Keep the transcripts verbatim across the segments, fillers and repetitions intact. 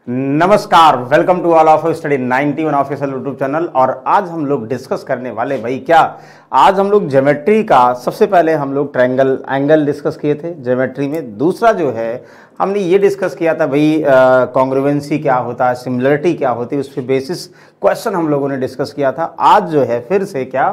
नमस्कार, welcome to all of study ninety one official YouTube channel. और आज हम लोग डिस्कस करने वाले भाई क्या आज हम लोग ज्योमेट्री का सबसे पहले हम लोग ट्रायंगल एंगल डिस्कस किए थे ज्योमेट्री में। दूसरा जो है हमने ये डिस्कस किया था भाई कॉन्ग्रुएंसी क्या होता है, सिमिलरिटी क्या होती है, उस पर बेसिस क्वेश्चन हम लोगों ने डिस्कस किया था। आज जो है फिर से क्या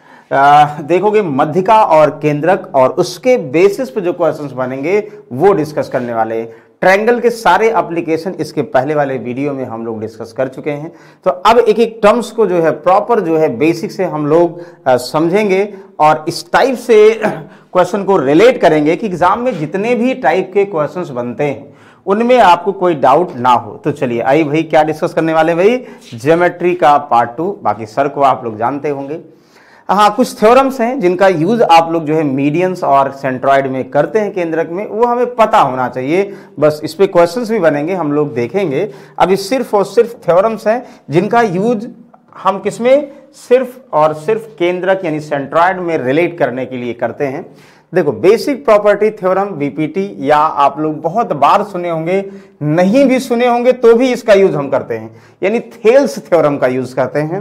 आ, देखोगे मध्यिका और केंद्रक और उसके बेसिस पे जो क्वेश्चंस बनेंगे वो डिस्कस करने वाले। ट्रायंगल के सारे एप्लीकेशन इसके पहले वाले वीडियो में हम लोग डिस्कस कर चुके हैं। तो अब एक एक टर्म्स को जो है प्रॉपर जो है बेसिक से हम लोग समझेंगे और इस टाइप से क्वेश्चन को रिलेट करेंगे कि एग्जाम में जितने भी टाइप के क्वेश्चंस बनते हैं उनमें आपको कोई डाउट ना हो। तो चलिए आई भाई क्या डिस्कस करने वाले भाई, ज्योमेट्री का पार्ट टू। बाकी सर को आप लोग जानते होंगे। हाँ, कुछ थ्योरम्स हैं जिनका यूज आप लोग जो है मीडियंस और सेंट्रॉइड में करते हैं केंद्रक में, वो हमें पता होना चाहिए। बस इस पे क्वेश्चंस भी बनेंगे, हम लोग देखेंगे। अभी सिर्फ और सिर्फ थ्योरम्स हैं जिनका यूज हम किसमें, सिर्फ और सिर्फ केंद्रक यानी सेंट्रॉइड में रिलेट करने के लिए करते हैं। देखो बेसिक प्रॉपर्टी थ्योरम बीपीटी या आप लोग बहुत बार सुने होंगे, नहीं भी सुने होंगे तो भी इसका यूज हम करते हैं, यानी थेल्स थ्योरम का यूज करते हैं।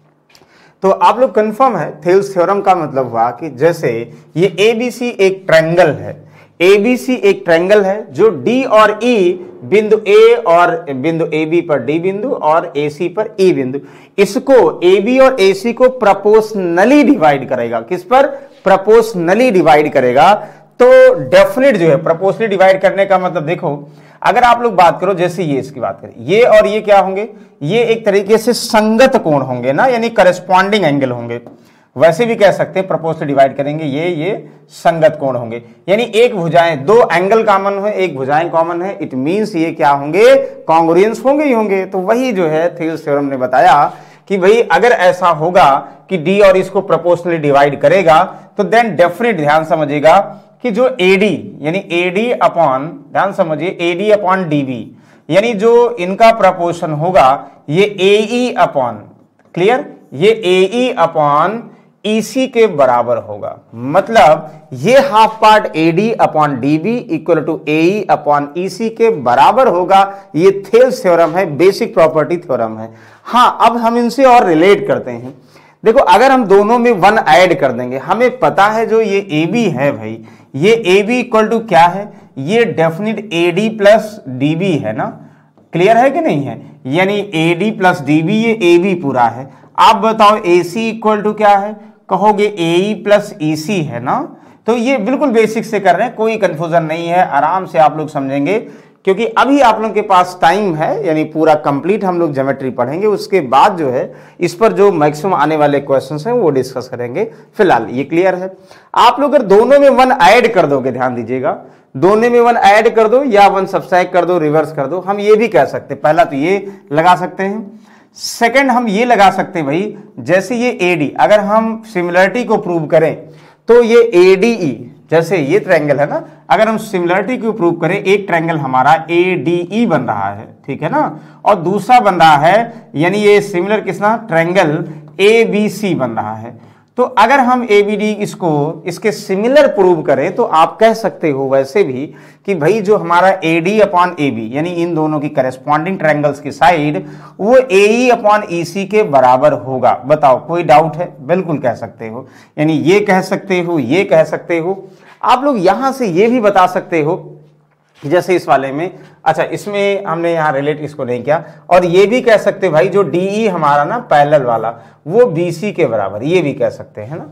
तो आप लोग कंफर्म है थेल्स थ्योरम का मतलब हुआ कि जैसे ये एबीसी एक ट्रायंगल है, एबीसी एक ट्रायंगल है जो डी और ई बिंदु ए और बिंदु एबी पर डी बिंदु और एसी पर ई बिंदु, इसको एबी और एसी को प्रोपोर्शनली डिवाइड करेगा। किस पर? प्रोपोर्शनली डिवाइड करेगा। तो डेफिनेट जो है प्रोपोर्शनली डिवाइड करने का मतलब देखो, अगर आप लोग बात करो जैसे ये इसकी बात करें, ये और ये क्या होंगे, ये एक तरीके से संगत कोण होंगे ना, यानी करस्पॉन्डिंग एंगल होंगे। वैसे भी कह सकते हैं प्रोपोर्शनली डिवाइड करेंगे, ये ये संगत कोण होंगे, यानी एक भुजाएं, दो एंगल कॉमन है, एक भुजाएं कॉमन है, इट मींस ये क्या होंगे, कॉन्ग्रुएंस होंगे ही होंगे। तो वही जो है थेल्स थ्योरम ने बताया कि भाई अगर ऐसा होगा कि डी और इसको प्रोपोर्शनली डिवाइड करेगा तो देन डेफिनेट ध्यान समझिएगा कि जो एडी यानी एडी अपॉन, ध्यान समझिए, एडी अपॉन डीबी यानी जो इनका प्रपोर्शन होगा ये एई अपॉन, क्लियर, ये एई अपॉन ईसी के बराबर होगा। मतलब ये half part AD upon DB equal to AE upon EC के बराबर होगा। ये थेल्स थ्योरम है, बेसिक प्रॉपर्टी थ्योरम है। हाँ, अब हम इनसे और रिलेट करते हैं। देखो अगर हम दोनों में वन ऐड कर देंगे, हमें पता है जो ये ए बी है भाई, ये ए बी इक्वल टू क्या है, ये definite A D plus D B है ना, क्लियर है कि नहीं है, यानी A D plus D B, ये ए बी पूरा है। आप बताओ ए सी इक्वल टू क्या है, कहोगे ए ई प्लस ई सी है ना। तो ये बिल्कुल बेसिक से कर रहे हैं, कोई कंफ्यूजन नहीं है, आराम से आप लोग समझेंगे क्योंकि अभी आप लोगों के पास टाइम है, यानी पूरा कंप्लीट हम लोग ज्योमेट्री पढ़ेंगे। उसके बाद जो है इस पर जो मैक्सिमम आने वाले क्वेश्चंस हैं वो डिस्कस करेंगे। फिलहाल ये क्लियर है। आप लोग अगर दोनों में वन ऐड कर दोगे, ध्यान दीजिएगा, दोनों में वन ऐड कर दो या वन सब्ट्रैक्ट कर दो, रिवर्स कर दो, हम ये भी कह सकते हैं। पहला तो ये लगा सकते हैं, सेकेंड हम ये लगा सकते हैं भाई, जैसे ये एडी, अगर हम सिमिलरिटी को प्रूव करें तो ये एडीई, जैसे ये ट्रायंगल है ना, अगर हम सिमिलरिटी को प्रूव करें, एक ट्रायंगल हमारा एडीई बन रहा है, ठीक है ना, और दूसरा बन रहा है, यानी ये सिमिलर किसना, ट्रायंगल एबीसी बन रहा है। तो अगर हम एबीडी इसको इसके सिमिलर प्रूव करें तो आप कह सकते हो वैसे भी कि भाई जो हमारा एडी अपॉन एबी यानी इन दोनों की करस्पॉन्डिंग ट्रायंगल्स की साइड वो एई अपॉन ईसी के बराबर होगा। बताओ कोई डाउट है? बिल्कुल कह सकते हो, यानी ये कह सकते हो, ये कह सकते हो। आप लोग यहां से ये भी बता सकते हो जैसे इस वाले में, अच्छा इसमें हमने यहाँ रिलेट इसको नहीं किया, और ये भी कह सकते भाई जो डीई हमारा ना पैरेलल वाला वो बीसी के बराबर, ये भी कह सकते हैं ना।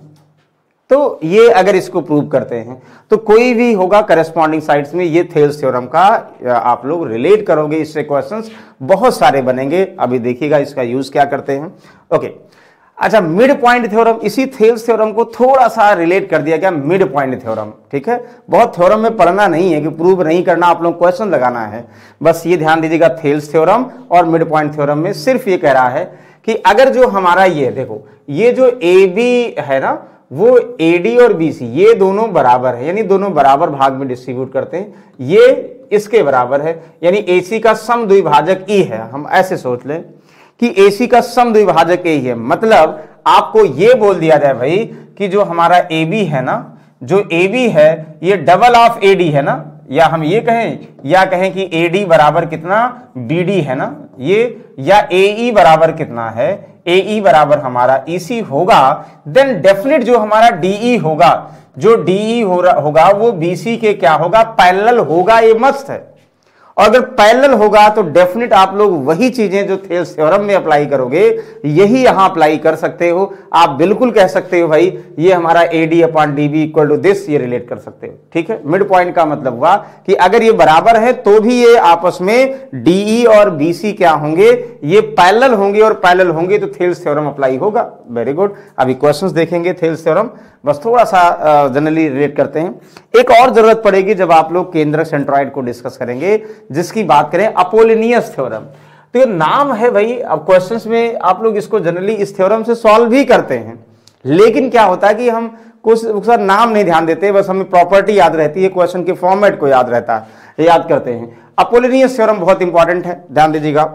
तो ये अगर इसको प्रूव करते हैं तो कोई भी होगा करस्पॉन्डिंग साइड्स में, ये थेल्स थ्योरम का आप लोग रिलेट करोगे, इससे क्वेश्चंस बहुत सारे बनेंगे। अभी देखिएगा इसका यूज क्या करते हैं। ओके, अच्छा मिड पॉइंट थ्योरम, इसी थेल्स थ्योरम को थोड़ा सा रिलेट कर दिया गया मिड पॉइंट थ्योरम, ठीक है। बहुत थ्योरम में पढ़ना नहीं है कि प्रूव नहीं करना, आप लोग क्वेश्चन लगाना है, बस ये ध्यान दीजिएगा। थेल्स थ्योरम और मिड पॉइंट थ्योरम में सिर्फ ये कह रहा है कि अगर जो हमारा ये देखो, ये जो ए बी है ना, वो ए डी और बी सी ये दोनों बराबर है, यानी दोनों बराबर भाग में डिस्ट्रीब्यूट करते हैं, ये इसके बराबर है, यानी ए सी का सम द्विभाजक ई है। हम ऐसे सोच लें कि एसी का सम द्विभाजक ए ही है, मतलब आपको ये बोल दिया जाए भाई कि जो हमारा ए बी है ना, जो ए बी है ये डबल ऑफ ए डी है ना, या हम ये कहें या कहें कि ए डी बराबर कितना बी डी है ना ये, या ए ई बराबर कितना है, ए ई बराबर हमारा ई सी होगा, देन डेफिनेट जो हमारा डी ई होगा, जो डी ई हो होगा वो बी सी के क्या होगा, पैरेलल होगा, ये मस्त है। और अगर पैरेलल होगा तो डेफिनेट आप लोग वही चीजें जो थेल्स थ्योरम में अप्लाई करोगे यही यहां अप्लाई कर सकते हो। आप बिल्कुल कह सकते हो भाई ये हमारा A D upon D B equal to this, ये रिलेट कर सकते हो। ठीक है, मिड पॉइंट का मतलब हुआ कि अगर ये बराबर है तो भी ये आपस में डीई और बीसी क्या होंगे, ये पैरेलल होंगे, और पैरेलल होंगे तो थेल्स थ्योरम अप्लाई होगा। Very good. अभी क्वेश्चंस देखेंगे थेल्स थ्योरम, बस थोड़ा सा जनरली रिलेट करते हैं। एक और जरूरत पड़ेगी जब आप लोग केंद्रक सेंट्रॉइड को डिस्कस करेंगे, जिसकी बात करें अपोलिनियस थ्योरम। तो ये नाम है भाई, अब क्वेश्चंस में आप लोग इसको जनरली इस थ्योरम से सॉल्व भी करते हैं, लेकिन क्या होता है कि हम कुछ सर नाम नहीं ध्यान देते, बस हमें प्रॉपर्टी याद रहती है, क्वेश्चन के फॉर्मेट को याद रहता है, याद करते हैं। अपोलिनियस थ्योरम बहुत इंपॉर्टेंट है, ध्यान दीजिएगा,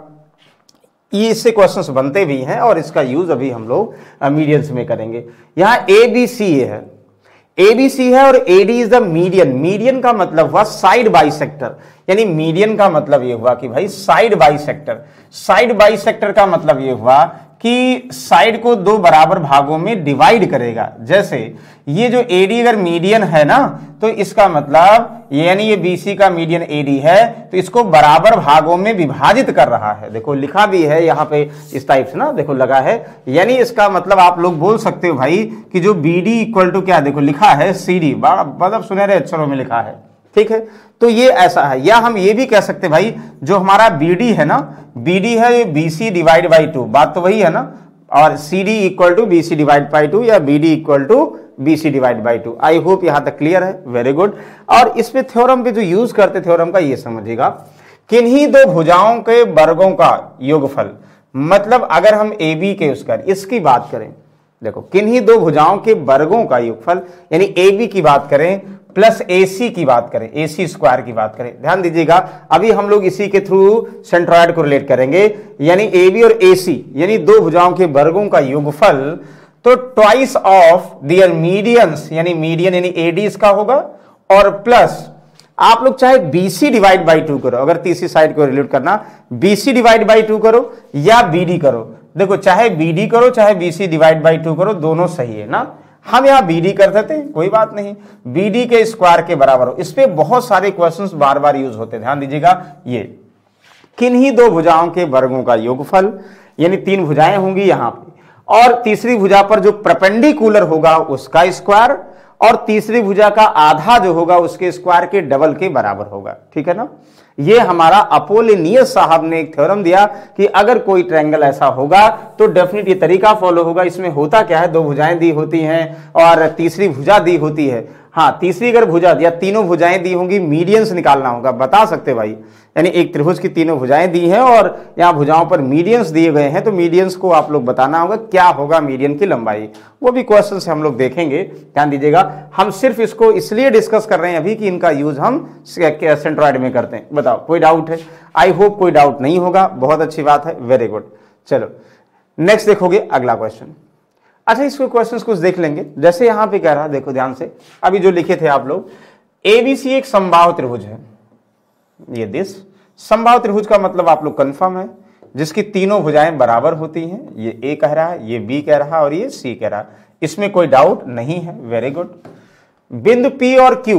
ये इससे क्वेश्चंस बनते भी हैं और इसका यूज अभी हम लोग मीडियंस में करेंगे। यहां ए बी सी है, ए बी सी है और A D is the median. Median का मतलब हुआ साइड बाइसेक्टर, यानी मीडियन का मतलब ये हुआ कि भाई साइड बाइसेक्टर। साइड बाइसेक्टर का मतलब ये हुआ कि साइड को दो बराबर भागों में डिवाइड करेगा। जैसे ये जो ए डी अगर मीडियन है ना, तो इसका मतलब यानी ये बी सी का मीडियन ए डी है, तो इसको बराबर भागों में विभाजित कर रहा है। देखो लिखा भी है यहाँ पे इस टाइप से ना, देखो लगा है, यानी इसका मतलब आप लोग बोल सकते हो भाई कि जो बी डी इक्वल टू क्या, देखो लिखा है सी डी, मतलब सुनहरे अक्षरों में लिखा है। ठीक है, तो ये ऐसा है। या हम ये भी कह सकते भाई जो हमारा बी डी है ना, बी डी है ये B C divide by two, बात तो वही है ना, और C D equal to B C divide by two, या B D equal to B C divide by two. I hope यहां तक क्लियर है, वेरी गुड। और इसमें थ्योरम पे जो यूज करते थ्योरम का ये समझिएगा, किन्हीं दो भुजाओं के वर्गों का योगफल, मतलब अगर हम ए बी के उसका इसकी बात करें, देखो किन्हीं दो भुजाओं के वर्गों का योगफल, यानी ए बी की बात करें प्लस ए सी की बात करें, ए सी स्क्वायर की बात करें, ध्यान दीजिएगा, अभी हम लोग इसी के थ्रू सेंट्रॉइड को रिलेट करेंगे, यानी ए बी और ए सी यानी दो भुजाओं के वर्गों का योगफल, तो ट्वाइस ऑफ दियर मीडियंस, यानी मीडियन यानी ए डी इसका होगा, और प्लस आप लोग चाहे बीसी डिवाइड बाई टू करो, अगर तीसरी साइड को रिलेट करना, बीसी डिवाइड बाई टू करो या बीडी करो, देखो चाहे बीडी करो चाहे बीसी डिवाइड बाई टू करो, दोनों सही है ना। हम यहां बीडी कर देते हैं, कोई बात नहीं, बीडी के स्क्वायर के बराबर हो। इस पे बहुत सारे क्वेश्चंस बार बार यूज होते हैं, ध्यान दीजिएगा। ये किन्हीं दो भुजाओं के वर्गों का योगफल, यानी तीन भुजाएं होंगी यहां पे, और तीसरी भुजा पर जो परपेंडिकुलर होगा उसका स्क्वायर, और तीसरी भुजा का आधा जो होगा उसके स्क्वायर के डबल के बराबर होगा। ठीक है ना, ये हमारा अपोलिनियस साहब ने एक थ्योरम दिया कि अगर कोई ट्रायंगल ऐसा होगा तो डेफिनेट ये तरीका फॉलो होगा। इसमें होता क्या है, दो भुजाएं दी होती हैं और तीसरी भुजा दी होती है। हाँ, तीसरी अगर भुजा या तीनों भुजाएं दी होंगी, मीडियंस निकालना होगा, बता सकते भाई, यानी एक त्रिभुज की तीनों भुजाएं दी हैं और यहाँ भुजाओं पर मीडियंस दिए गए हैं, तो मीडियंस को आप लोग बताना होगा क्या होगा मीडियन की लंबाई। वो भी क्वेश्चन से हम लोग देखेंगे, ध्यान दीजिएगा। हम सिर्फ इसको इसलिए डिस्कस कर रहे हैं अभी कि इनका यूज हम सेंट्रॉइड में करते हैं। बताओ कोई डाउट है? आई होप कोई डाउट नहीं होगा, बहुत अच्छी बात है, वेरी गुड। चलो नेक्स्ट देखोगे अगला क्वेश्चन। अच्छा, इसको क्वेश्चंस कुछ देख लेंगे। जैसे यहां पे कह रहा, देखो ध्यान से, अभी जो लिखे थे आप लोग, एबीसी एक समबाहु त्रिभुज है, ये दिस समबाहु त्रिभुज का मतलब आप लोग कंफर्म है, जिसकी तीनों भुजाएं बराबर होती हैं। ये ए कह रहा है, ये बी कह रहा है और ये सी कह रहा है, इसमें कोई डाउट नहीं है, वेरी गुड। बिंदु पी और क्यू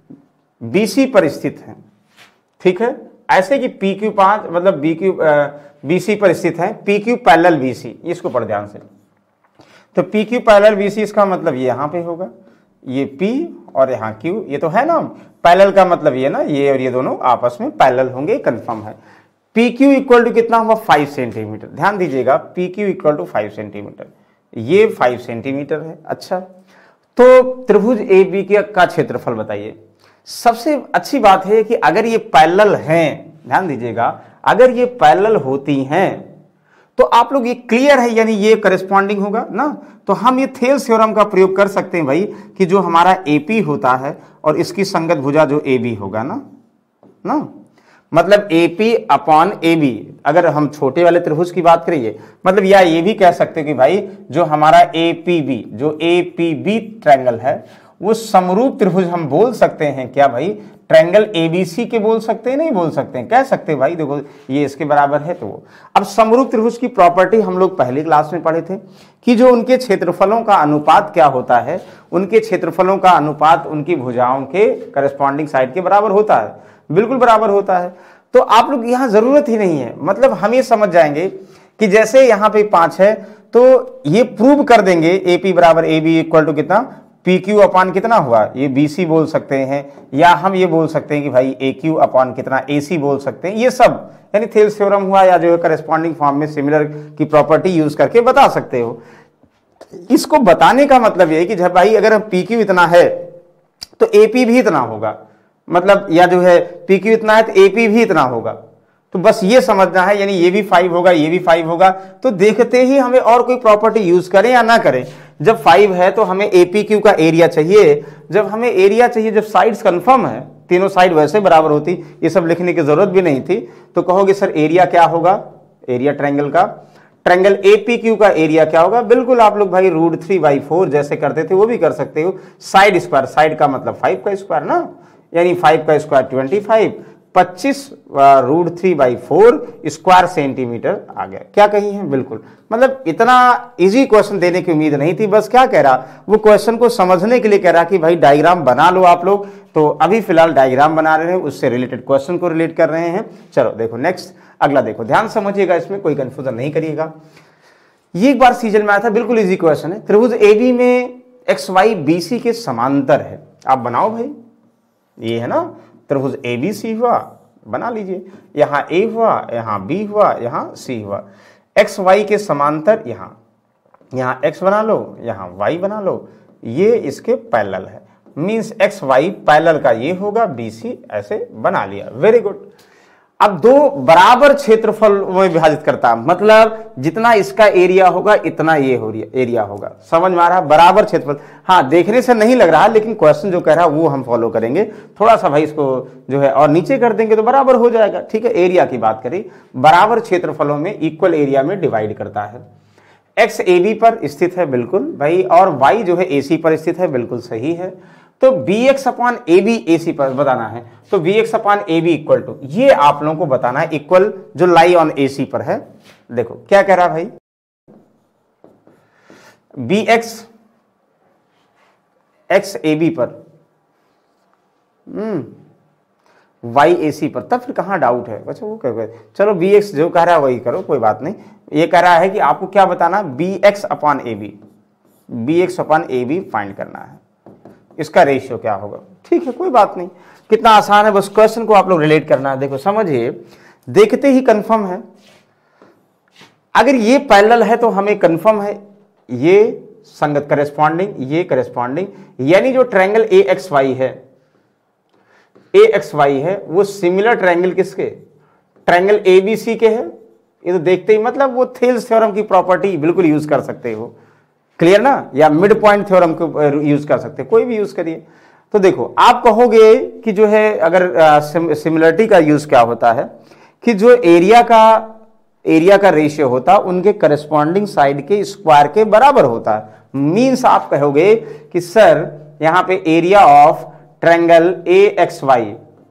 बीसी पर स्थित है, ठीक है, ऐसे कि पी क्यू पांच मतलब बी क्यू बीसी पर स्थित है, पी क्यू पैरेलल बीसी, इसको पढ़ ध्यान से। तो पी क्यू पैरेलल बीसी, इसका मतलब ये यहां पे होगा, ये P और यहाँ Q, ये तो है ना पैरेलल का मतलब ये ना, ये और ये दोनों आपस में पैरेलल होंगे, कंफर्म है। पी क्यू इक्वल टू कितना हुआ, फाइव सेंटीमीटर। ध्यान दीजिएगा, P Q equal to five centimetre, ये फाइव सेंटीमीटर है। अच्छा, तो त्रिभुज ए बी का क्षेत्रफल बताइए। सबसे अच्छी बात है कि अगर ये पैरेलल हैं, ध्यान दीजिएगा, अगर ये पैरेलल होती हैं तो आप लोग ये क्लियर है, यानी ये करेस्पॉन्डिंग होगा ना, तो हम ये थेल्स थ्योरम का प्रयोग कर सकते हैं भाई कि जो हमारा एपी होता है और इसकी संगत भुजा जो ए बी होगा ना ना मतलब एपी अपॉन ए बी, अगर हम छोटे वाले त्रिभुज की बात करिए, मतलब या ये भी कह सकते हैं कि भाई जो हमारा ए पी बी, जो ए पी बी ट्रायंगल है वो समरूप त्रिभुज हम बोल सकते हैं क्या भाई? ट्रायंगल एबीसी के बोल सकते हैं? नहीं बोल सकते हैं, कह सकते हैं भाई देखो ये इसके बराबर है। तो अब समरूप त्रिभुज की प्रॉपर्टी हम लोग पहली क्लास में पढ़े थे कि जो उनके क्षेत्रफलों का अनुपात क्या होता है, उनके क्षेत्रफलों का अनुपात उनकी भुजाओं के करस्पॉन्डिंग साइड के बराबर होता है, बिल्कुल बराबर होता है। तो आप लोग यहां जरूरत ही नहीं है, मतलब हम ये समझ जाएंगे कि जैसे यहां पे पांच है तो ये प्रूव कर देंगे एपी बराबर ए बी इक्वल टू कितना, पी क्यू अपॉन कितना हुआ, ये बीसी बोल सकते हैं, या हम ये बोल सकते हैं कि भाई ए क्यू अपॉन कितना एसी बोल सकते हैं। ये सब यानी थेल्स थ्योरम हुआ या जो है करस्पॉन्डिंग फॉर्म में सिमिलर की प्रॉपर्टी यूज करके बता सकते हो। इसको बताने का मतलब ये है कि जब भाई अगर पी क्यू इतना है तो एपी भी इतना होगा, मतलब या जो है पी क्यू इतना है तो एपी भी इतना होगा। तो बस ये समझना है, यानी ये भी फाइव होगा ये भी फाइव होगा। तो देखते ही हमें और कोई प्रॉपर्टी यूज करें या ना करें, जब फाइव है तो हमें एपी क्यू का एरिया चाहिए, जब हमें एरिया चाहिए, जब साइड्स कंफर्म है, तीनों साइड वैसे बराबर होती, ये सब लिखने की जरूरत भी नहीं थी। तो कहोगे सर एरिया क्या होगा, एरिया ट्रायंगल का, ट्रायंगल एपी क्यू का एरिया क्या होगा? बिल्कुल आप लोग भाई रूट थ्री बाई फोर जैसे करते थे वो भी कर सकते हो। साइड स्क्वायर, साइड का मतलब फाइव का स्क्वायर ना, यानी फाइव का स्क्वायर ट्वेंटी फाइव, पच्चीस root three by four square centimetre आ गया। क्या कही है? बिल्कुल, मतलब इतना इजी क्वेश्चन देने की उम्मीद नहीं थी, बस क्या कह रहा, वो क्वेश्चन को समझने के लिए कह रहा कि भाई डायग्राम बना लो आप लोग। तो अभी फिलहाल डायग्राम बना रहे हैं, उससे रिलेटेड क्वेश्चन को रिलेट कर रहे हैं। चलो देखो नेक्स्ट, अगला देखो, ध्यान समझिएगा, इसमें कोई कंफ्यूजन नहीं करिएगा। ये एक बार सीजन में आया था, बिल्कुल इजी क्वेश्चन है। त्रिभुज एबी में एक्स वाई बीसी के समांतर है, आप बनाओ भाई, ये है ना त्रिभुज ए बी सी हुआ, बना लीजिए, यहां ए हुआ, यहां बी हुआ, यहां सी हुआ, एक्स वाई के समांतर, यहां यहां एक्स बना लो, यहां वाई बना लो, ये इसके पैरेलल है, मींस एक्स वाई पैरेलल का ये होगा, बी सी ऐसे बना लिया, वेरी गुड। अब दो बराबर क्षेत्रफल में विभाजित करता, मतलब जितना इसका एरिया होगा इतना ये हो एरिया होगा, समझ में आ रहा? बराबर क्षेत्रफल, हाँ देखने से नहीं लग रहा, लेकिन क्वेश्चन जो कह रहा है वो हम फॉलो करेंगे थोड़ा सा भाई, इसको जो है और नीचे कर देंगे तो बराबर हो जाएगा। ठीक है, एरिया की बात करें, बराबर क्षेत्रफलों में इक्वल एरिया में डिवाइड करता है। एक्स ए बी पर स्थित है, बिल्कुल भाई, और वाई जो है ए सी पर स्थित है, बिल्कुल सही है। तो B X upon A B A C पर बताना है, तो B X upon A B equal to, ये आप लोगों को बताना है, इक्वल जो लाई ऑन ए सी पर है। देखो क्या कह रहा भाई, B X X A B पर, हम्म वाई ए सी पर, तब फिर कहां डाउट है? अच्छा वो कह, चलो बी एक्स जो कह रहा है वही करो, कोई बात नहीं। ये कह रहा है कि आपको क्या बताना, B X upon A B, B X upon A B find करना है, इसका रेशियो क्या होगा। ठीक है, कोई बात नहीं, कितना आसान है, बस क्वेश्चन को आप लोग रिलेट करना है। देखो समझिए, देखते ही कंफर्म है, अगर ये पैरेलल है तो हमें कंफर्म है ये संगत करेस्पॉन्डिंग, ये करेस्पॉन्डिंग, यानी जो ट्रायंगल ए एक्स वाई है, ए एक्स वाई है, वो सिमिलर ट्रायंगल किसके, ट्रायंगल ए बी सी के है। ये तो देखते ही मतलब वो थेल्स थ्योरम की प्रॉपर्टी बिल्कुल यूज कर सकते हो, क्लियर ना, या मिड पॉइंट थ्योरम को यूज कर सकते हैं, कोई भी यूज करिए। तो देखो आप कहोगे कि जो है अगर सिमिलरिटी का यूज क्या होता है कि जो एरिया का एरिया का रेशियो होता है उनके करस्पॉन्डिंग साइड के स्क्वायर के बराबर होता है। मींस आप कहोगे कि सर यहां पे area of triangle A X Y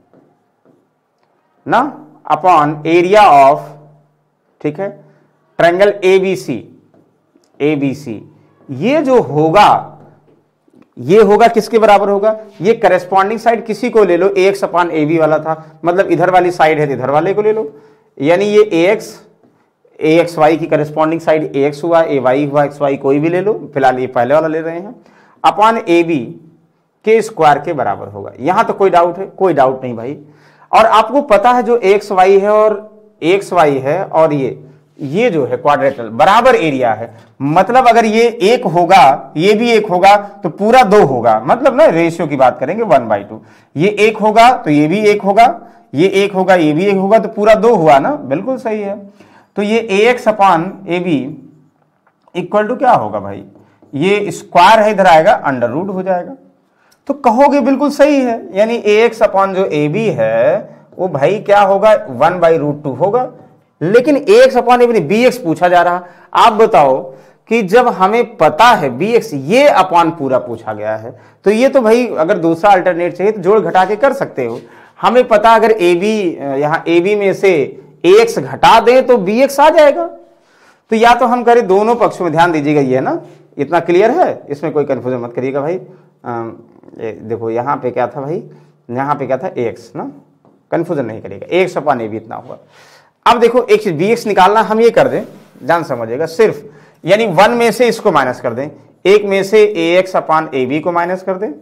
ना अपॉन एरिया ऑफ, ठीक है, triangle A B C, A B C, ये जो होगा ये होगा किसके बराबर होगा, ये करस्पॉन्डिंग साइड किसी को ले लो, A X upon A B वाला था, मतलब इधर वाली साइड है तो इधर वाले को ले लो, यानी ये A X A X Y की करस्पॉन्डिंग साइड ए एक्स हुआ, ए वाई हुआ, एक्स वाई कोई भी ले लो, फिलहाल ये पहले वाला ले रहे हैं, अपॉन ए बी के स्क्वायर के बराबर होगा। यहां तो कोई डाउट है? कोई डाउट नहीं भाई। और आपको पता है जो एक्स वाई है और एक्स वाई है और ये ये जो है क्वाड्रेटल बराबर एरिया है, मतलब अगर ये एक होगा ये भी एक होगा तो पूरा दो होगा, मतलब ना रेशियो की बात करेंगे वन बाई टू, ये एक होगा तो ये भी एक होगा, ये एक होगा ये भी एक होगा, तो पूरा दो हुआ ना, बिल्कुल सही है। तो ये A X upon A B equal to क्या होगा भाई, ये स्क्वायर है इधर आएगा अंडर रूट हो जाएगा, तो कहोगे बिल्कुल सही है, यानी ए एक्स अपॉन जो ए बी है वो भाई क्या होगा, वन बाई रूट टू होगा। लेकिन A X upon A B, B X पूछा जा रहा, आप बताओ कि जब हमें पता है बी एक्स ये अपॉन पूरा पूछा गया है, तो ये तो भाई अगर दूसरा अल्टरनेट चाहिए तो जोड़ घटा के कर सकते हो। हमें पता अगर ए बी यहाँ ए बी में से ए एक्स घटा दें तो बी एक्स आ जाएगा। तो या तो हम करें दोनों पक्षों में, ध्यान दीजिएगा ये ना, इतना क्लियर है, इसमें कोई कंफ्यूजन मत करिएगा भाई। आ, देखो यहाँ पे क्या था भाई, यहाँ पे क्या था ए एक्स ना, कंफ्यूजन नहीं करिएगा, A X upon A B इतना हुआ। अब देखो एक चीज बी एक्स निकालना, हम ये कर दें, जान समझिएगा सिर्फ, यानी वन में से इसको माइनस कर दें, एक में से A X upon A B को माइनस कर दें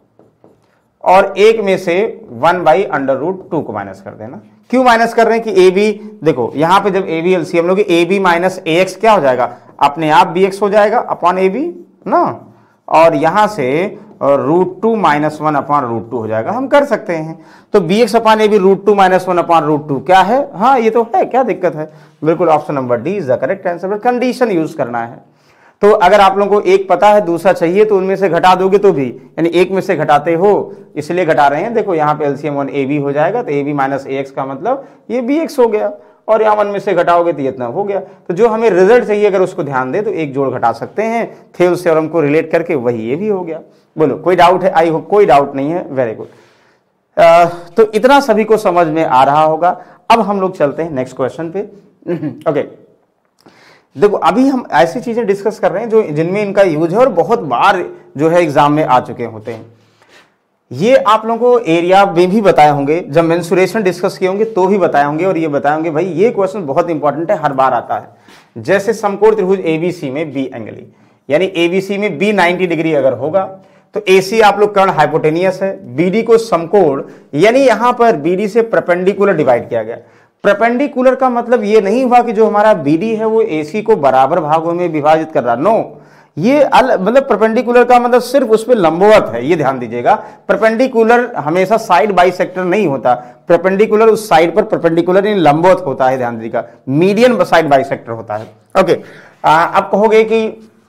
और एक में से one by under root two को माइनस कर देना। क्यों माइनस कर रहे हैं कि ए बी, देखो यहां पे जब ए बी एलसीएम लोगे A B minus A X क्या हो जाएगा, अपने आप बी एक्स हो जाएगा अपॉन ए बी ना, और यहां से root two minus one upon root two हो जाएगा। हम कर सकते हैं, तो B X upon A B root two minus one upon root two क्या है, हाँ ये तो है, क्या दिक्कत है, बिल्कुल option number D is the correct answer. Condition use करना है, तो अगर आप लोगों को एक पता है दूसरा चाहिए तो उनमें से घटा दोगे तो भी, यानी एक में से घटाते हो इसलिए घटा रहे हैं। देखो यहाँ पे एलसीएम वन ए बी हो जाएगा, तो A B minus A X का मतलब ये बी एक्स हो गया, और यहाँ वन में से घटाओगे तो ये इतना हो गया। तो जो हमें रिजल्ट चाहिए अगर उसको ध्यान दे तो एक जोड़ घटा सकते हैं, थेल्स थ्योरम को रिलेट करके, वही ये भी हो गया। बोलो कोई डाउट है, आई होप कोई डाउट नहीं है, वेरी गुड। तो इतना सभी को समझ में आ रहा होगा। अब हम लोग चलते हैं नेक्स्ट क्वेश्चन पे। Okay okay. देखो अभी हम ऐसी चीजें डिस्कस कर रहे हैं जो जिनमें इनका यूज है और बहुत बार जो है एग्जाम में आ चुके होते हैं। ये आप लोगों को एरिया में भी बताए होंगे, जब मेंसुरेशन डिस्कस किए होंगे तो भी बताए होंगे, और ये बताए होंगे भाई ये क्वेश्चन बहुत इंपॉर्टेंट है, हर बार आता है। जैसे समकोण त्रिभुज एबीसी में बी एंगल, यानी एबीसी में बी नाइंटी डिग्री अगर होगा तो एसी आप लोग कर्ण हाइपोटेनियस है, बीडी को समकोण, यानी यहां पर बीडी से परपेंडिकुलर डिवाइड किया गया। परपेंडिकुलर का मतलब ये नहीं हुआ कि जो हमारा बीडी है वो एसी को बराबर भागों में विभाजित कर रहा, नो, ये अल मतलब परपेंडिकुलर का मतलब सिर्फ उस पर लंबवत है, ये ध्यान दीजिएगा। परपेंडिकुलर हमेशा साइड बाइसेक्टर नहीं होता, परपेंडिकुलर उस साइड पर परपेंडिकुलर यानी लंबवत होता है, ध्यान दीजिएगा, मीडियन साइड बाइसेक्टर होता है। ओके, अब कहोगे कि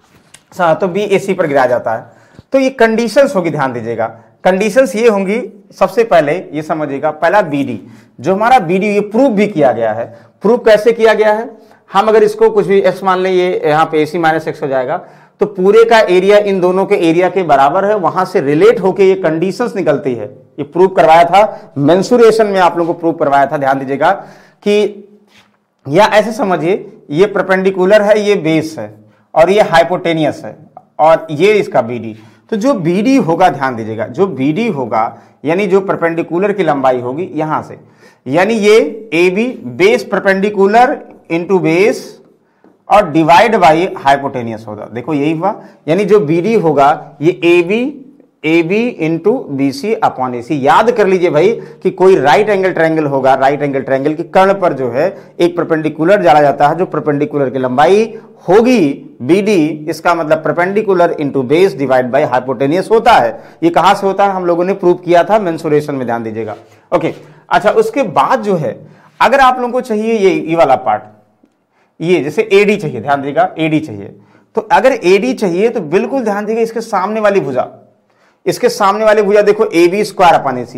तो बी एसी पर गिरा जाता है, तो ये कंडीशंस होगी, ध्यान दीजिएगा। कंडीशंस ये होंगी, सबसे पहले ये समझिएगा, पहला बीडी, जो हमारा बीडी ये प्रूव भी किया गया है। प्रूव कैसे किया गया है, हम अगर इसको कुछ भी एक्स मान लें, ये यहाँ पे एसी माइनस एक्स हो जाएगा, तो पूरे का एरिया इन दोनों के एरिया के बराबर है, वहां से रिलेट होके ये कंडीशंस निकलती है। ये प्रूव करवाया था मेंसुरेशन में, आप लोगों को प्रूव करवाया था, ध्यान दीजिएगा कि, या ऐसे समझिए ये परपेंडिकुलर है, ये बेस है, और ये हाइपोटेनियस है, और ये इसका बीडी। तो जो बीडी होगा, ध्यान दीजिएगा, जो बीडी होगा यानी जो परपेंडिकुलर की लंबाई होगी यहां से, यानी ये A B base perpendicular into base और डिवाइड बाई हाइपोटेनियस होगा। देखो यही हुआ, यानी जो बीडी होगा ये A B A B into B C upon A C. याद कर लीजिए भाई कि कोई राइट एंगल ट्रायंगल होगा, राइट एंगल ट्रायंगल के कर्ण पर जो है एक परपेंडिकुलर डाला जाता है, जो परपेंडिकुलर की लंबाई होगी बीडी, इसका मतलब perpendicular into base divide by hypotenuse होता है। ये कहां से होता है, हम लोगों ने प्रूव किया था मेंसुरेशन में, ध्यान दीजिएगा। ओके, अच्छा उसके बाद जो है, अगर आप लोगों को चाहिए ये ये वाला पार्ट, ये जैसे एडी चाहिए, ध्यान दीजिएगा, एडी चाहिए, तो अगर एडी चाहिए तो बिल्कुल ध्यान दीजिएगा, इसके सामने वाली भुजा, इसके सामने वाली भुजा देखो A B square upon A C,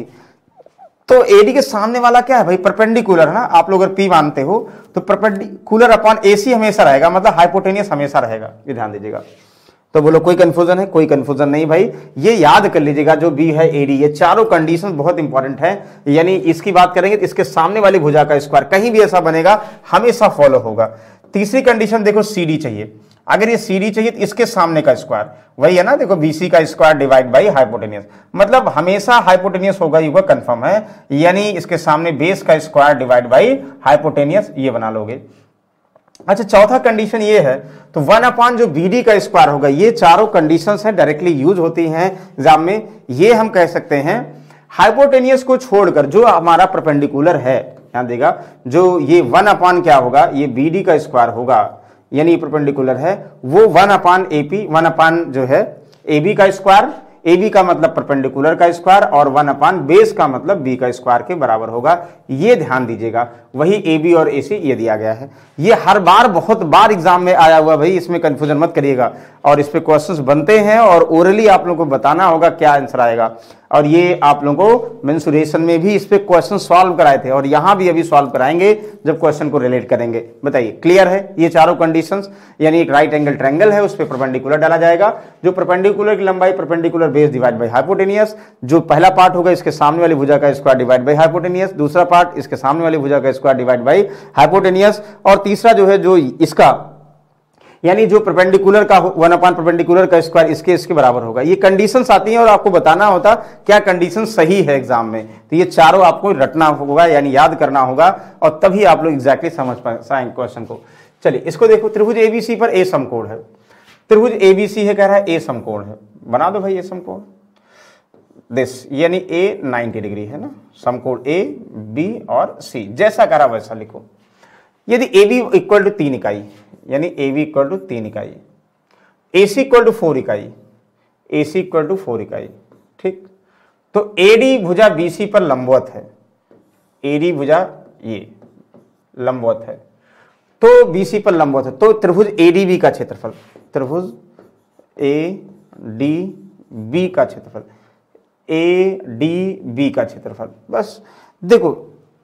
तो एडी के सामने वाला क्या है भाई, परपेंडिकुलर है ना। आप लोग अगर पी मानते हो तो परपेंडिकुलर अपॉन एसी हमेशा रहेगा, मतलब हाइपोटेनियस हमेशा रहेगा, ये ध्यान दीजिएगा। तो बोलो कोई कंफ्यूजन है, कोई कंफ्यूजन नहीं भाई, ये याद कर लीजिएगा, जो बी है एडी, ये चारों कंडीशन बहुत इंपॉर्टेंट है। यानी इसकी बात करेंगे तो इसके सामने वाली भुजा का स्क्वायर कहीं भी ऐसा बनेगा हमेशा फॉलो होगा। तीसरी कंडीशन देखो सीडी चाहिए, अगर ये सीडी चाहिए तो इसके सामने का स्क्वायर वही है ना, देखो बीसी का स्क्वायर डिवाइड बाई हाइपोटेनियस, मतलब हमेशा हाइपोटेनियस होगा, ये कंफर्म है, यानी इसके सामने बेस का स्क्वायर डिवाइड बाई हाइपोटेनियस, ये बना लोगे। अच्छा चौथा कंडीशन ये है, तो वन अपॉन जो बीडी का स्क्वायर होगा, ये चारों कंडीशंस हैं, डायरेक्टली यूज होती हैं एग्जाम में। ये हम कह सकते हैं हाइपोटेनियस को छोड़कर जो हमारा परपेंडिकुलर है, ध्यान देगा, जो ये वन अपॉन क्या होगा, ये बीडी का स्क्वायर होगा, यानी परपेंडिकुलर है, वो one upon AP, one upon जो है एबी का स्क्वायर, एबी का मतलब परपेंडिकुलर का स्क्वायर, और वन अपान बेस का मतलब बी का स्क्वायर के बराबर होगा। ये ध्यान दीजिएगा, वही एबी और एसी ये दिया गया है। ये हर बार बहुत बार एग्जाम में आया हुआ भाई, इसमें कंफ्यूजन मत करिएगा, और इस पे क्वेश्चंस बनते हैं और ओरली आप लोगों को बताना होगा क्या आंसर आएगा। और ये आप लोगों को मेंसुरेशन में भी इस पे क्वेश्चन सॉल्व कराए थे और यहां भी अभी सॉल्व कराएंगे जब क्वेश्चन को रिलेट करेंगे। बताइए क्लियर है? ये चारों कंडीशंस, यानी एक राइट एंगल ट्रायंगल है, उस पे परपेंडिकुलर डाला जाएगा, जो परपेंडिकुलर की लंबाई perpendicular base divide by hypotenuse, जो पहला पार्ट होगा इसके सामने वाली भुजा का स्क्वायर डिवाइड बाय हाइपोटेनियस, दूसरा पार्ट इसके सामने वाली भुजा का स्क्वायर डिवाइड बाय हाइपोटेनियस, और तीसरा जो है जो इसका यानी जो परपेंडिकुलर का वन अपान परपेंडिकुलर का स्क्वायर इसके इसके बराबर होगा। ये कंडीशंस आती हैं और आपको बताना होता क्या कंडीशन सही है एग्जाम में, तो ये चारों आपको रटना होगा यानी याद करना होगा और तभी आप लोग एग्जैक्टली समझ पाएंगे क्वेश्चन को। चलिए इसको देखो, त्रिभुज एबीसी पर ए समकोण है, त्रिभुज एबीसी है, कह रहा है ए समकोण है, बना दो भाई ए समकोण दिस, यानी ए नाइन्टी डिग्री है ना, समकोण ए बी और सी, जैसा करा वैसा लिखो। यदि ए बी इक्वल टू तीन इकाई, यानी ए बी इक्वल टू तीन इकाई, A C equal to four इकाई, A C equal to four इकाई, ठीक, तो ए डी भुजा बी सी पर लंबवत है, ए डी भुजा ये लंबवत है, तो बी सी पर लंबवत है, तो त्रिभुज ए डी बी का क्षेत्रफल, त्रिभुज ए डी बी का क्षेत्रफल, ए डी बी का क्षेत्रफल। बस देखो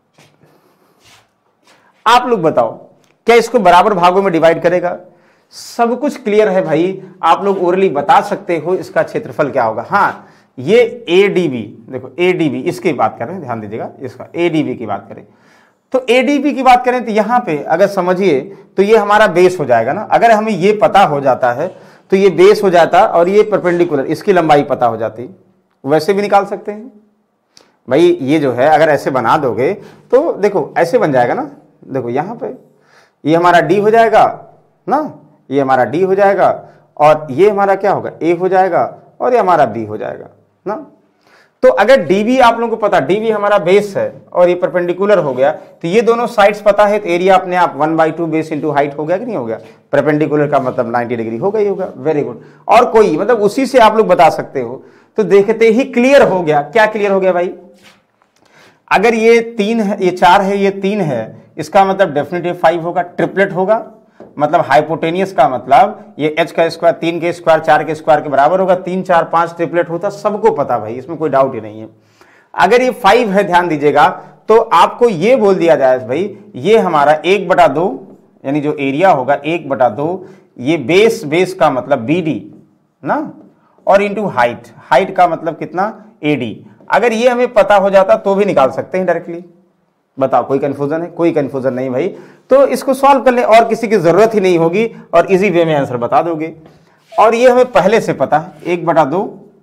आप लोग बताओ क्या इसको बराबर भागों में डिवाइड करेगा? सब कुछ क्लियर है भाई, आप लोग ओरली बता सकते हो इसका क्षेत्रफल क्या होगा। हाँ ये ए डी बी, देखो ए डी बी इसकी बात कर रहे हैं, ध्यान दीजिएगा, इसका ए डी बी की बात करें तो ए डी बी की बात करें तो यहां पे अगर समझिए तो ये हमारा बेस हो जाएगा ना, अगर हमें ये पता हो जाता है तो ये बेस हो जाता और ये परपेंडिकुलर इसकी लंबाई पता हो जाती, वैसे भी निकाल सकते हैं भाई। ये जो है अगर ऐसे बना दोगे तो देखो ऐसे बन जाएगा ना, देखो यहां पे ये हमारा डी हो जाएगा ना, ये हमारा डी हो जाएगा और ये हमारा क्या होगा ए हो जाएगा और ये हमारा बी हो जाएगा ना। तो अगर डीबी आप लोगों को पता, डीबी हमारा बेस है और ये परपेंडिकुलर हो गया तो ये दोनों साइड्स पता है तो एरिया अपने आप one by two base into height हो गया कि नहीं हो गया? परपेंडिकुलर का मतलब नाइन्टी डिग्री हो गई होगा। Very good. और कोई मतलब उसी से आप लोग बता सकते हो, तो देखते ही क्लियर हो गया। क्या क्लियर हो गया भाई? अगर ये तीन है, ये चार है, ये तीन है, इसका मतलब डेफिनेटली फाइव होगा, ट्रिपलेट होगा, मतलब हाइपोटेनियस का मतलब ये h का स्क्वायर तीन के स्क्वायर चार के स्क्वायर के बराबर होगा, तीन चार पांच ट्रिपलेट होता, सबको पता भाई, इसमें कोई डाउट ही नहीं है। अगर ये फाइव है, ध्यान दीजिएगा, तो आपको ये बोल दिया जाए भाई ये हमारा एक बटा दो यानी जो एरिया होगा एक बटा दो, ये बेस, बेस का मतलब बी डी ना, और इंटू हाइट, हाइट का मतलब कितना ए डी। अगर ये हमें पता हो जाता तो भी निकाल सकते हैं डायरेक्टली। बताओ कोई कंफ्यूजन है? कोई कंफ्यूजन नहीं भाई, तो इसको सॉल्व कर ले और किसी की जरूरत ही नहीं होगी और इजी वे में आंसर बता दोगे। और ये हमें पहले से पता है, एक बटा दो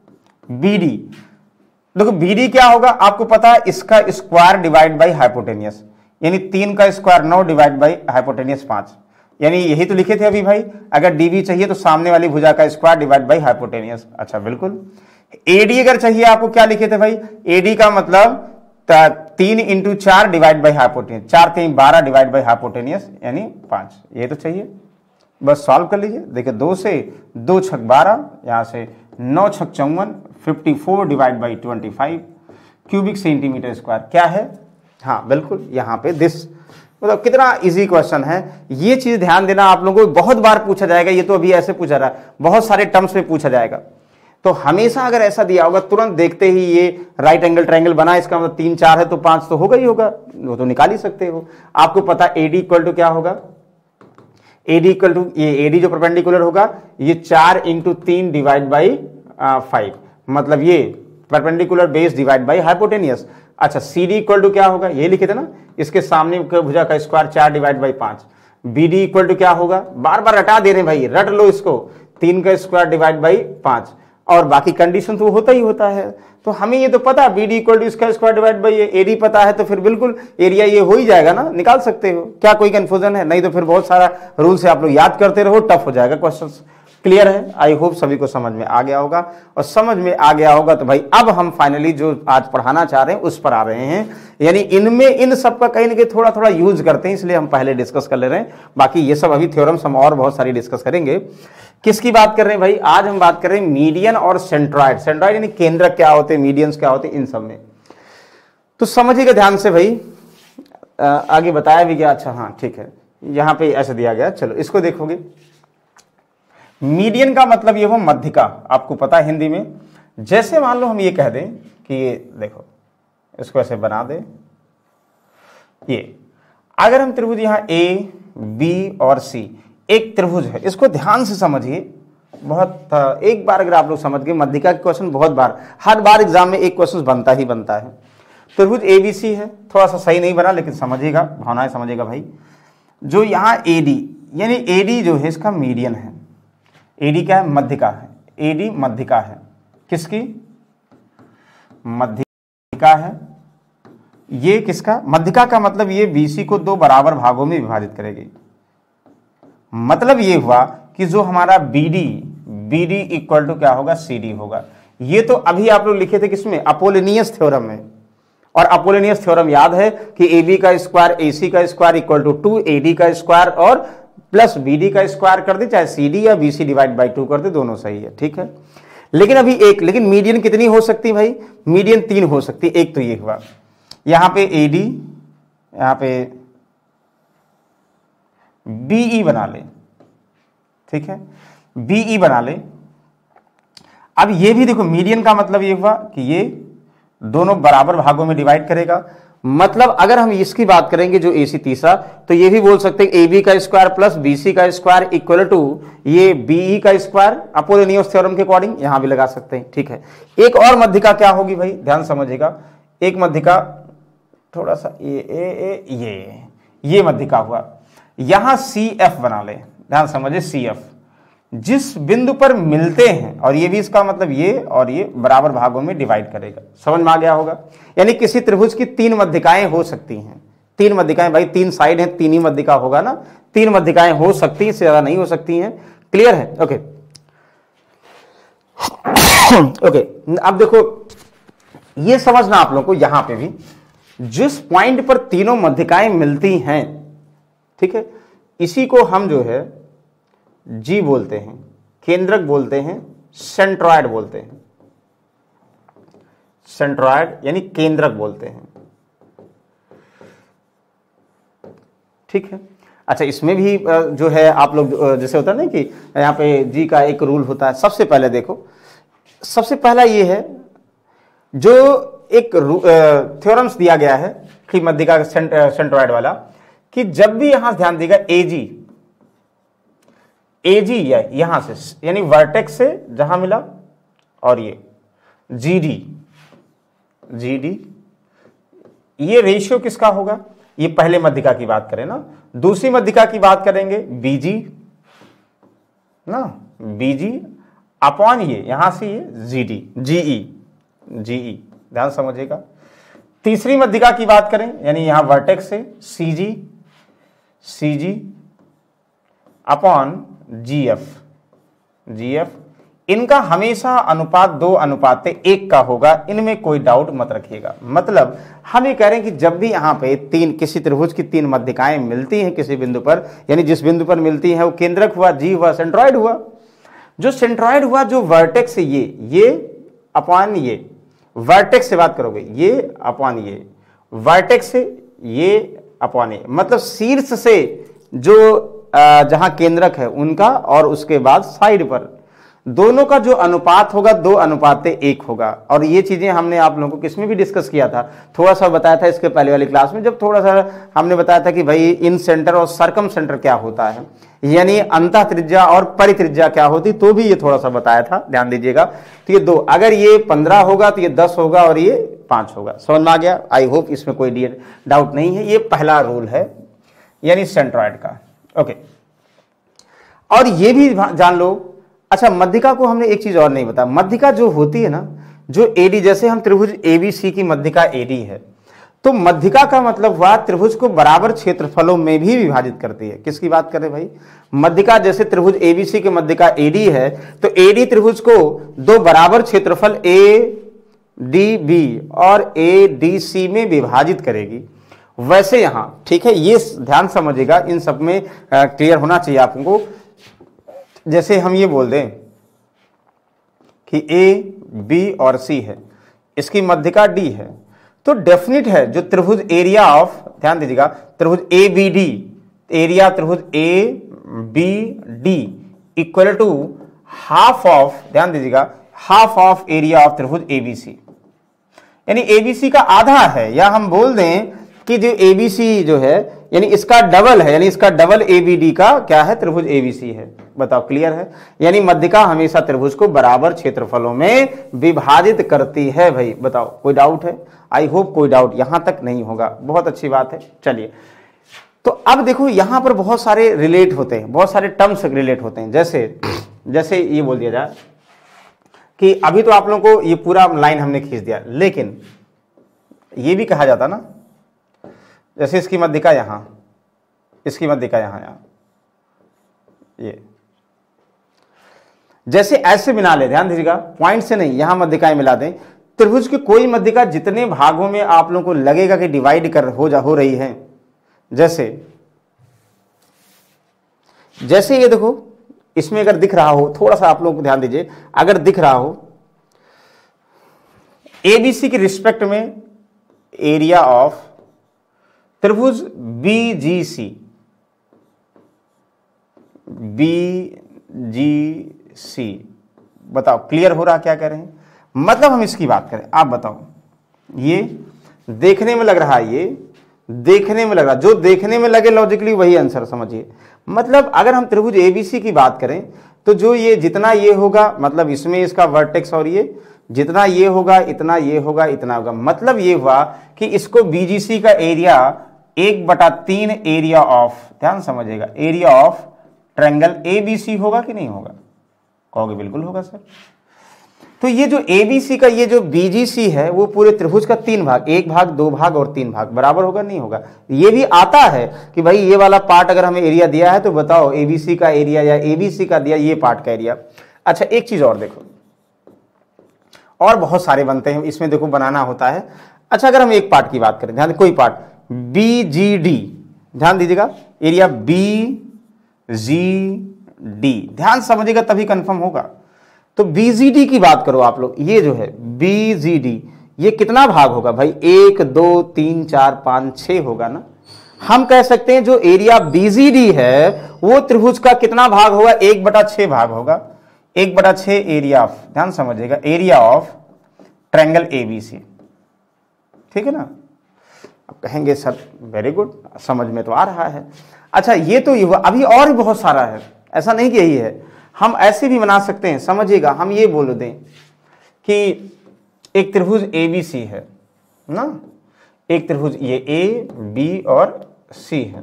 बी डी। देखो बी डी क्या होगा आपको पता है, इसका स्क्वायर डिवाइड बाई हाइपोटेनियस, यानी तीन का स्क्वायर नौ डिवाइड बाई हाइपोटेनियस पांच, यानी यही तो लिखे थे अभी भाई। अगर डीबी चाहिए तो सामने वाली भुजा का स्क्वायर डिवाइड बाई हाइपोटेनियस। अच्छा बिल्कुल। एडी अगर चाहिए आपको, क्या लिखे थे भाई? एडी का मतलब तीन इंटू चार डिवाइड बाई हाइपोटेनियस, चार तीन बारह डिवाइड बाई हाइपोटेनियस यानी पांच, ये तो चाहिए। बस सॉल्व कर लीजिए। देखिए दो से दो छक बारह, यहां से नौ छक चौवन, fifty four divide by twenty five cubic centimetre square क्या है? हाँ बिल्कुल, यहाँ पे दिस, मतलब कितना इजी क्वेश्चन है। ये चीज ध्यान देना, आप लोगों को बहुत बार पूछा जाएगा, ये तो अभी ऐसे पूछा रहा है, बहुत सारे टर्म्स में पूछा जाएगा। तो हमेशा अगर ऐसा दिया होगा तुरंत देखते ही ये राइट एंगल ट्रायंगल बना, इसका मतलब तीन चार है तो पांच तो होगा ही होगा, वो तो निकाल ही सकते हो। आपको पता एडी इक्वल टू क्या होगा? एडी इक्वल टू ये एडी जो परपेंडिकुलर होगा ये चार इंटू तीन डिवाइड बाई फाइव, मतलब ये perpendicular base divide by hypotenuse. अच्छा सी डी इक्वल टू क्या होगा? ये लिखे थे ना, इसके सामने भुजा का स्क्वायर चार डिवाइड बाई पांच। बी डी इक्वल टू क्या होगा? बार बार रटा दे रहे भाई, रट लो इसको, तीन का स्क्वायर डिवाइड बाई पांच, और बाकी कंडीशन तो होता ही होता है। तो हमें ये तो पता बी डी इक्वल टू इसका square divide by A D पता है, तो फिर बिल्कुल एरिया ये हो ही जाएगा ना, निकाल सकते हो। क्या कोई कंफ्यूजन है? नहीं तो फिर बहुत सारा रूल से आप लोग याद करते रहो, टफ हो जाएगा क्वेश्चन। क्लियर है? आई होप सभी को समझ में आ गया होगा, और समझ में आ गया होगा तो भाई अब हम फाइनली जो आज पढ़ाना चाह रहे हैं उस पर आ रहे हैं। यानी इनमें इन सब का कहीं ना कहीं थोड़ा थोड़ा यूज करते हैं, इसलिए हम पहले डिस्कस कर ले रहे हैं। बाकी ये सब अभी थ्योरम्स हम और बहुत सारी डिस्कस करेंगे। किसकी बात कर रहे हैं भाई? आज हम बात कर रहे हैं मीडियन और सेंट्रॉइड। सेंट्रॉइड यानी केंद्रक क्या होते हैं, मीडियंस क्या होते हैं, इन सब में। तो समझिएगा ध्यान से भाई, आगे बताया भी गया। अच्छा हाँ ठीक है, यहां पे ऐसे दिया गया, चलो इसको देखोगे। मीडियन का मतलब ये हो मध्य का, आपको पता है हिंदी में। जैसे मान लो हम ये कह दें कि ये देखो, इसको ऐसे बना दे। ये अगर हम त्रिभुज यहाँ ए बी और सी एक त्रिभुज है, इसको ध्यान से समझिए। बहुत एक बार अगर आप लोग समझ गए, मध्यिका के क्वेश्चन बहुत बार, हर बार एग्जाम में एक क्वेश्चन बनता ही बनता है। त्रिभुज ए बी सी है, थोड़ा सा सही नहीं बना लेकिन समझिएगा, भावनाएं समझिएगा भाई। जो यहाँ ए डी, यानी ए डी जो है इसका मीडियन है। ए डी क्या है? मध्यिका है। ए डी मध्यिका है, किसकी? मध्यिका है। ये किसका? मध्यिका का मतलब ये बीसी को दो बराबर भागों में विभाजित करेगी। मतलब ये हुआ कि जो हमारा बीडी, बीडी इक्वल टू क्या होगा? सीडी होगा। ये तो अभी आप लोग लिखे थे किसमें? अपोलोनियस थ्योरम में। और अपोलोनियस थ्योरम याद है कि ए बी का स्क्वायर ए सी का square equal to two A D का स्क्वायर और प्लस बी डी का स्क्वायर कर दे, चाहे सी डी या B C divide by two कर दे, दोनों सही है, ठीक है। लेकिन अभी एक, लेकिन मीडियन कितनी हो सकती भाई? मीडियन तीन हो सकती। एक तो ये हुआ, यहां पे ए डी, यहां पे बीई बना ले, ठीक है, बीई बना ले। अब ये भी देखो, मीडियन का मतलब ये हुआ कि ये दोनों बराबर भागों में डिवाइड करेगा। मतलब अगर हम इसकी बात करेंगे जो ए सी तीसरा, तो ये भी बोल सकते हैं ए बी का स्क्वायर प्लस बी सी का स्क्वायर इक्वल टू ये बीई का स्क्वायर, अपोलोनियस थ्योरम के अकॉर्डिंग यहां भी लगा सकते हैं, ठीक है। एक और मध्यिका क्या होगी भाई? ध्यान समझिएगा। एक मध्यिका थोड़ा सा ये ए, ए, ये ये मध्यिका हुआ। यहां सी एफ बना ले, ध्यान समझिए, सी एफ जिस बिंदु पर मिलते हैं, और ये भी इसका मतलब ये और ये बराबर भागों में डिवाइड करेगा। समझ में आ गया होगा? यानी किसी त्रिभुज की तीन मध्यिकाएं हो सकती हैं। तीन मध्यिकाएं भाई, तीन साइड हैं, तीन ही मध्यिका होगा ना। तीन मध्यिकाएं हो सकती हैं, इससे ज्यादा नहीं हो सकती हैं। क्लियर है? Okay okay. अब देखो, ये समझना आप लोगों को, यहां पे भी जिस पॉइंट पर तीनों मध्यिकाएं मिलती हैं, ठीक है, इसी को हम जो है जी बोलते हैं, केंद्रक बोलते हैं, सेंट्रॉयड बोलते हैं। सेंट्रॉयड यानी केंद्रक बोलते हैं, ठीक है। अच्छा, इसमें भी जो है आप लोग, जैसे होता है ना कि यहाँ पे जी का एक रूल होता है। सबसे पहले देखो, सबसे पहला ये है जो एक थ्योरम्स दिया गया है कि मध्यिका सेंट्रॉयड वाला, कि जब भी यहां ध्यान देगा एजी, एजी या यहां से यानी वर्टेक्स से जहां मिला, और ये जीडी, जीडी, ये रेशियो किसका होगा? ये पहले मध्यिका की बात करें ना। दूसरी मध्यिका की बात करेंगे बीजी ना, बीजी अपॉन ये यहां से ये जीडी, जीई, जीई, ध्यान समझिएगा। तीसरी मध्यिका की बात करें, यानी यहां वर्टेक्स से CG, CG upon GF, GF. इनका हमेशा अनुपात दो अनुपात एक का होगा, इनमें कोई डाउट मत रखिएगा। मतलब हम ये कह रहे हैं कि जब भी यहाँ पे तीन, किसी त्रिभुज की तीन मध्यिकाएं मिलती हैं किसी बिंदु पर, यानी जिस बिंदु पर मिलती हैं वो केंद्रक हुआ, जी हुआ, सेंट्रॉयड हुआ। जो सेंट्रॉयड हुआ, जो वर्टेक्स से ये ये अपॉन ये, वर्टेक्स से बात करोगे ये अपॉन ये, वर्टेक्स से ये अपॉन ये, मतलब शीर्ष से जो जहां केंद्रक है उनका, और उसके बाद साइड पर दोनों का जो अनुपात होगा दो अनुपात एक होगा। और ये चीजें हमने आप लोगों को किसमें भी डिस्कस किया था, थोड़ा सा बताया था इसके पहले वाली क्लास में, जब थोड़ा सा हमने बताया था कि भाई इन सेंटर और सरकम सेंटर क्या होता है, यानी अंतः त्रिज्या और परित्रिज्या क्या होती, तो भी ये थोड़ा सा बताया था, ध्यान दीजिएगा। तो ये दो, अगर ये पंद्रह होगा तो ये दस होगा और ये पांच होगा। समझ में आ गया? आई होप इसमें कोई डाउट नहीं है। ये पहला रूल है यानी सेंट्रॉयड का। ओके, और ये भी जान लो। अच्छा, मध्यिका को हमने एक चीज और नहीं बताया। मध्यिका जो होती है ना, जो एडी, जैसे हम त्रिभुज एबीसी की मध्यिका एडी है, तो मध्यिका का मतलब हुआ त्रिभुज को बराबर क्षेत्रफलों में भी विभाजित करती है। किसकी बात करें भाई? मध्यिका। जैसे त्रिभुज एबीसी की मध्यिका एडी है, तो एडी त्रिभुज को दो बराबर क्षेत्रफल ए डी बी और ए डी सी में विभाजित करेगी। वैसे यहां, ठीक है, ये ध्यान समझिएगा, इन सब में क्लियर होना चाहिए आपको। जैसे हम ये बोल दें कि ए बी और सी है, इसकी मध्यिका डी है, तो डेफिनिट है जो त्रिभुज एरिया ऑफ, ध्यान दीजिएगा, त्रिभुज ए बी डी, एरिया त्रिभुज A B D equal to half of, ध्यान दीजिएगा, हाफ ऑफ एरिया ऑफ त्रिभुज एबीसी। यानी एबीसी का आधा है, या हम बोल दें कि जो एबीसी जो है यानी इसका डबल है, यानी इसका डबल एबीडी का क्या है, त्रिभुज एबीसी है। बताओ क्लियर है? यानी मध्यिका हमेशा त्रिभुज को बराबर क्षेत्रफलों में विभाजित करती है भाई। बताओ कोई डाउट है? आई होप कोई डाउट यहां तक नहीं होगा, बहुत अच्छी बात है। चलिए तो अब देखो यहां पर बहुत सारे रिलेट होते हैं, बहुत सारे टर्म्स रिलेट होते हैं। जैसे जैसे ये बोल दिया जाए कि अभी तो आप लोगों को ये पूरा लाइन हमने खींच दिया, लेकिन ये भी कहा जाता ना, जैसे इसकी मध्यिका यहां, इसकी मध्यिका यहां यहां ये, जैसे ऐसे मिला ले, ध्यान दीजिएगा, पॉइंट से नहीं, यहां मध्यिकाएं मिला दें। त्रिभुज की कोई मध्यिका जितने भागों में आप लोगों को लगेगा कि डिवाइड कर हो जा हो रही है, जैसे जैसे ये देखो, इसमें अगर दिख रहा हो, थोड़ा सा आप लोगों को ध्यान दीजिए, अगर दिख रहा हो एबीसी के रिस्पेक्ट में एरिया ऑफ त्रिभुज बीजीसी, बीजीसी, बताओ क्लियर हो रहा क्या कह रहे हैं? मतलब हम इसकी बात करें, आप बताओ, ये देखने में लग रहा है, ये देखने में लग रहा, जो देखने में लगे लॉजिकली वही आंसर समझिए। मतलब अगर हम त्रिभुज एबीसी की बात करें तो जो ये जितना ये होगा, मतलब इसमें इसका वर्टेक्स, और ये जितना ये होगा इतना ये होगा इतना होगा, मतलब ये हुआ कि इसको बीजीसी का एरिया एक बटा तीन एरिया ऑफ, ध्यान समझिएगा, एरिया ऑफ ट्रायंगल एबीसी होगा कि नहीं होगा? कहोगे बिल्कुल होगा सर। तो ये जो एबीसी का ये जो बीजीसी है वो पूरे त्रिभुज का तीन भाग, एक भाग, दो भाग और तीन भाग, बराबर होगा नहीं होगा? ये भी आता है कि भाई ये वाला पार्ट अगर हमें एरिया दिया है तो बताओ एबीसी का एरिया या एबीसी का दिया ये पार्ट का एरिया। अच्छा एक चीज और देखो, और बहुत सारे बनते हैं इसमें, देखो बनाना होता है। अच्छा अगर हम एक पार्ट की बात करें, ध्यान कोई पार्ट बीजीडी, ध्यान दीजिएगा, एरिया बी जी डी, ध्यान समझिएगा तभी कंफर्म होगा। तो बीजीडी की बात करो आप लोग, ये जो है बीजीडी, ये कितना भाग होगा भाई? एक, दो, तीन, चार, पांच, छह होगा ना। हम कह सकते हैं जो एरिया बीजीडी है वो त्रिभुज का कितना भाग होगा? एक बटा छह भाग होगा, एक बटा छह एरिया ऑफ, ध्यान समझिएगा, एरिया ऑफ ट्रायंगल एबीसी, ठीक है ना। अब कहेंगे सर वेरी गुड, समझ में तो आ रहा है। अच्छा ये तो ये अभी और भी बहुत सारा है, ऐसा नहीं कि यही है, हम ऐसे भी बना सकते हैं। समझिएगा, हम ये बोल दें कि एक त्रिभुज एबीसी है ना, एक त्रिभुज ये ए बी और सी है,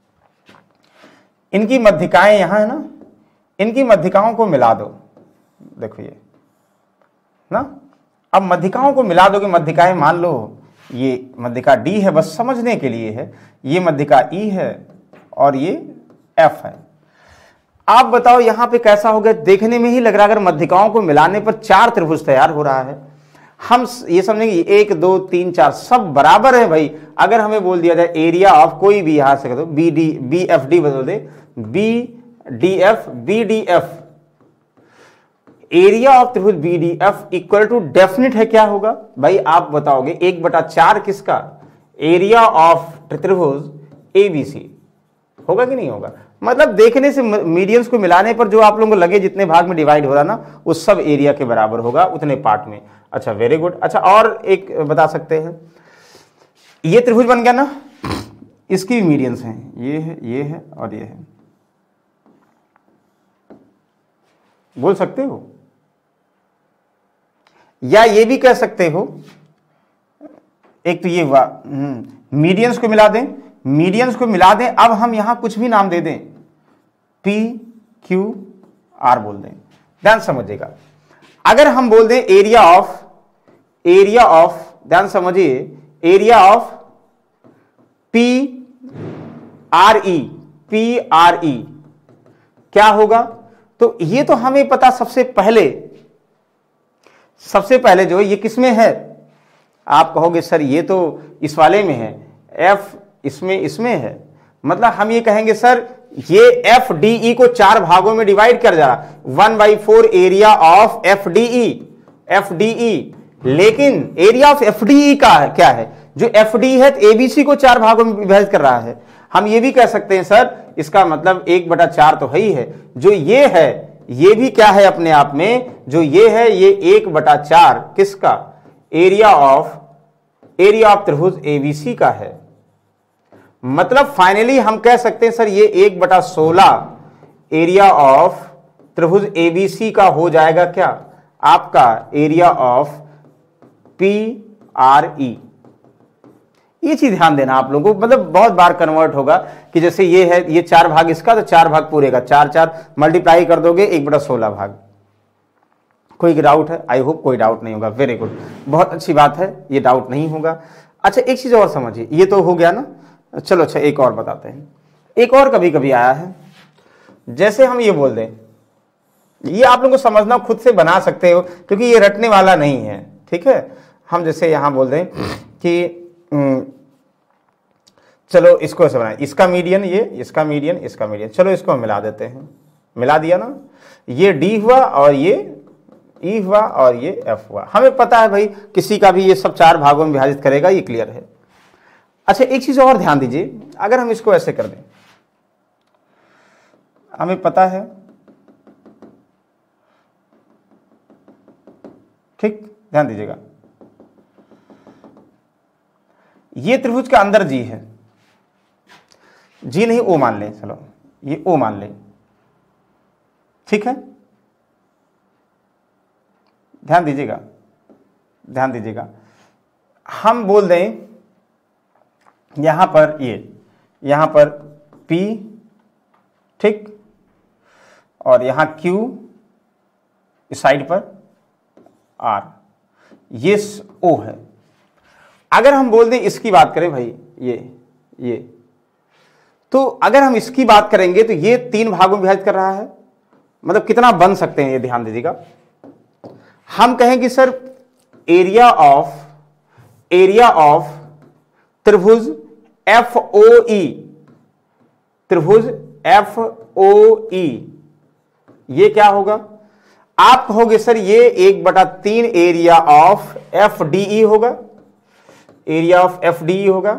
इनकी मध्यिकाएं यहां है ना, इनकी मध्यिकाओं को मिला दो, देखो ये ना। अब मध्यिकाओं को मिला दो कि मध्यिकाएं, मान लो ये मध्यिका डी है, बस समझने के लिए है, ये मध्यिका ई है और ये एफ है। आप बताओ यहां पे कैसा हो गया? देखने में ही लग रहा है अगर मध्यिकाओं को मिलाने पर चार त्रिभुज तैयार हो रहा है। हम ये समझेंगे एक, दो, तीन, चार सब बराबर है भाई। अगर हमें बोल दिया जाए एरिया ऑफ कोई भी, यहां से दो B D, B F D बदल दे, B D F, B D F, area of त्रिभुज B D F equal to definite है क्या होगा भाई? आप बताओगे एक बटा चार किसका? एरिया ऑफ त्रिभुज एबीसी होगा कि नहीं होगा? मतलब देखने से मीडियंस को मिलाने पर जो आप लोगों को लगे जितने भाग में डिवाइड हो रहा ना, वो सब एरिया के बराबर होगा उतने पार्ट में। अच्छा वेरी गुड। अच्छा और एक बता सकते हैं, ये त्रिभुज बन गया ना, इसकी भी मीडियंस हैं, ये है, ये है और ये है, बोल सकते हो, या ये भी कह सकते हो, एक तो ये हुआ, मीडियंस को मिला दें, मीडियंस को मिला दें। अब हम यहां कुछ भी नाम दे दें, पी क्यू आर बोल दें, ध्यान समझिएगा। अगर हम बोल दें एरिया ऑफ, एरिया ऑफ, ध्यान समझिए, area of P R E, P R E क्या होगा? तो ये तो हमें पता, सबसे पहले सबसे पहले जो ये किसमें है? आप कहोगे सर ये तो इस वाले में है, एफ इसमें इसमें है, मतलब हम ये कहेंगे सर ये एफ डी ई को चार भागों में डिवाइड कर जा रहा, one by four area of F D E, F D E. लेकिन area of F D E का है, क्या है? जो एफ डी है एबीसी को चार भागों में विभाजित कर रहा है। हम ये भी कह सकते हैं सर इसका मतलब एक बटा चार तो है ही है, जो ये है ये भी क्या है? अपने आप में जो ये है ये एक बटा चार किसका? एरिया ऑफ एरिया ऑफ त्रिभुज एबीसी का है, मतलब फाइनली हम कह सकते हैं सर ये एक बटा सोलह एरिया ऑफ त्रिभुज एबीसी का हो जाएगा क्या, आपका area of P R E. ये चीज ध्यान देना आप लोगों को, मतलब बहुत बार कन्वर्ट होगा कि जैसे ये है, ये चार भाग इसका तो चार भाग पूरे का, चार चार मल्टीप्लाई कर दोगे एक बटा सोलह भाग। कोई डाउट है? आई होप कोई डाउट नहीं होगा। वेरी गुड, बहुत अच्छी बात है, ये डाउट नहीं होगा। अच्छा एक चीज और समझिए, ये तो हो गया ना, चलो अच्छा एक और बताते हैं। एक और कभी कभी आया है, जैसे हम ये बोल दें, ये आप लोगों को समझना खुद से बना सकते हो क्योंकि ये रटने वाला नहीं है, ठीक है। हम जैसे यहां बोल दें कि चलो इसको ऐसे बनाए, इसका मीडियन ये, इसका मीडियन, इसका मीडियन, चलो इसको हम मिला देते हैं, मिला दिया ना, ये डी हुआ और ये ई हुआ और ये एफ हुआ। हमें पता है भाई किसी का भी ये सब चार भागों में विभाजित करेगा, ये क्लियर है। अच्छा एक चीज और ध्यान दीजिए, अगर हम इसको ऐसे कर दें, हमें पता है, ठीक, ध्यान दीजिएगा, ये त्रिभुज के अंदर जी है, जी नहीं ओ मान लें, चलो ये ओ मान लें, ठीक है। ध्यान दीजिएगा, ध्यान दीजिएगा, हम बोल दें यहां पर ये, यहां पर P, ठीक, और यहां Q, इस साइड पर R, ये O है। अगर हम बोल दें इसकी बात करें भाई, ये ये तो अगर हम इसकी बात करेंगे तो ये तीन भागों में विभाजित कर रहा है, मतलब कितना बन सकते हैं ये ध्यान दीजिएगा। हम कहेंगे sir area of area of त्रिभुज एफ ओ ई, त्रिभुज एफ ओ ई, ये क्या होगा, आप कहोगे सर ये एक बटा तीन area of F D E होगा, area of F D E होगा,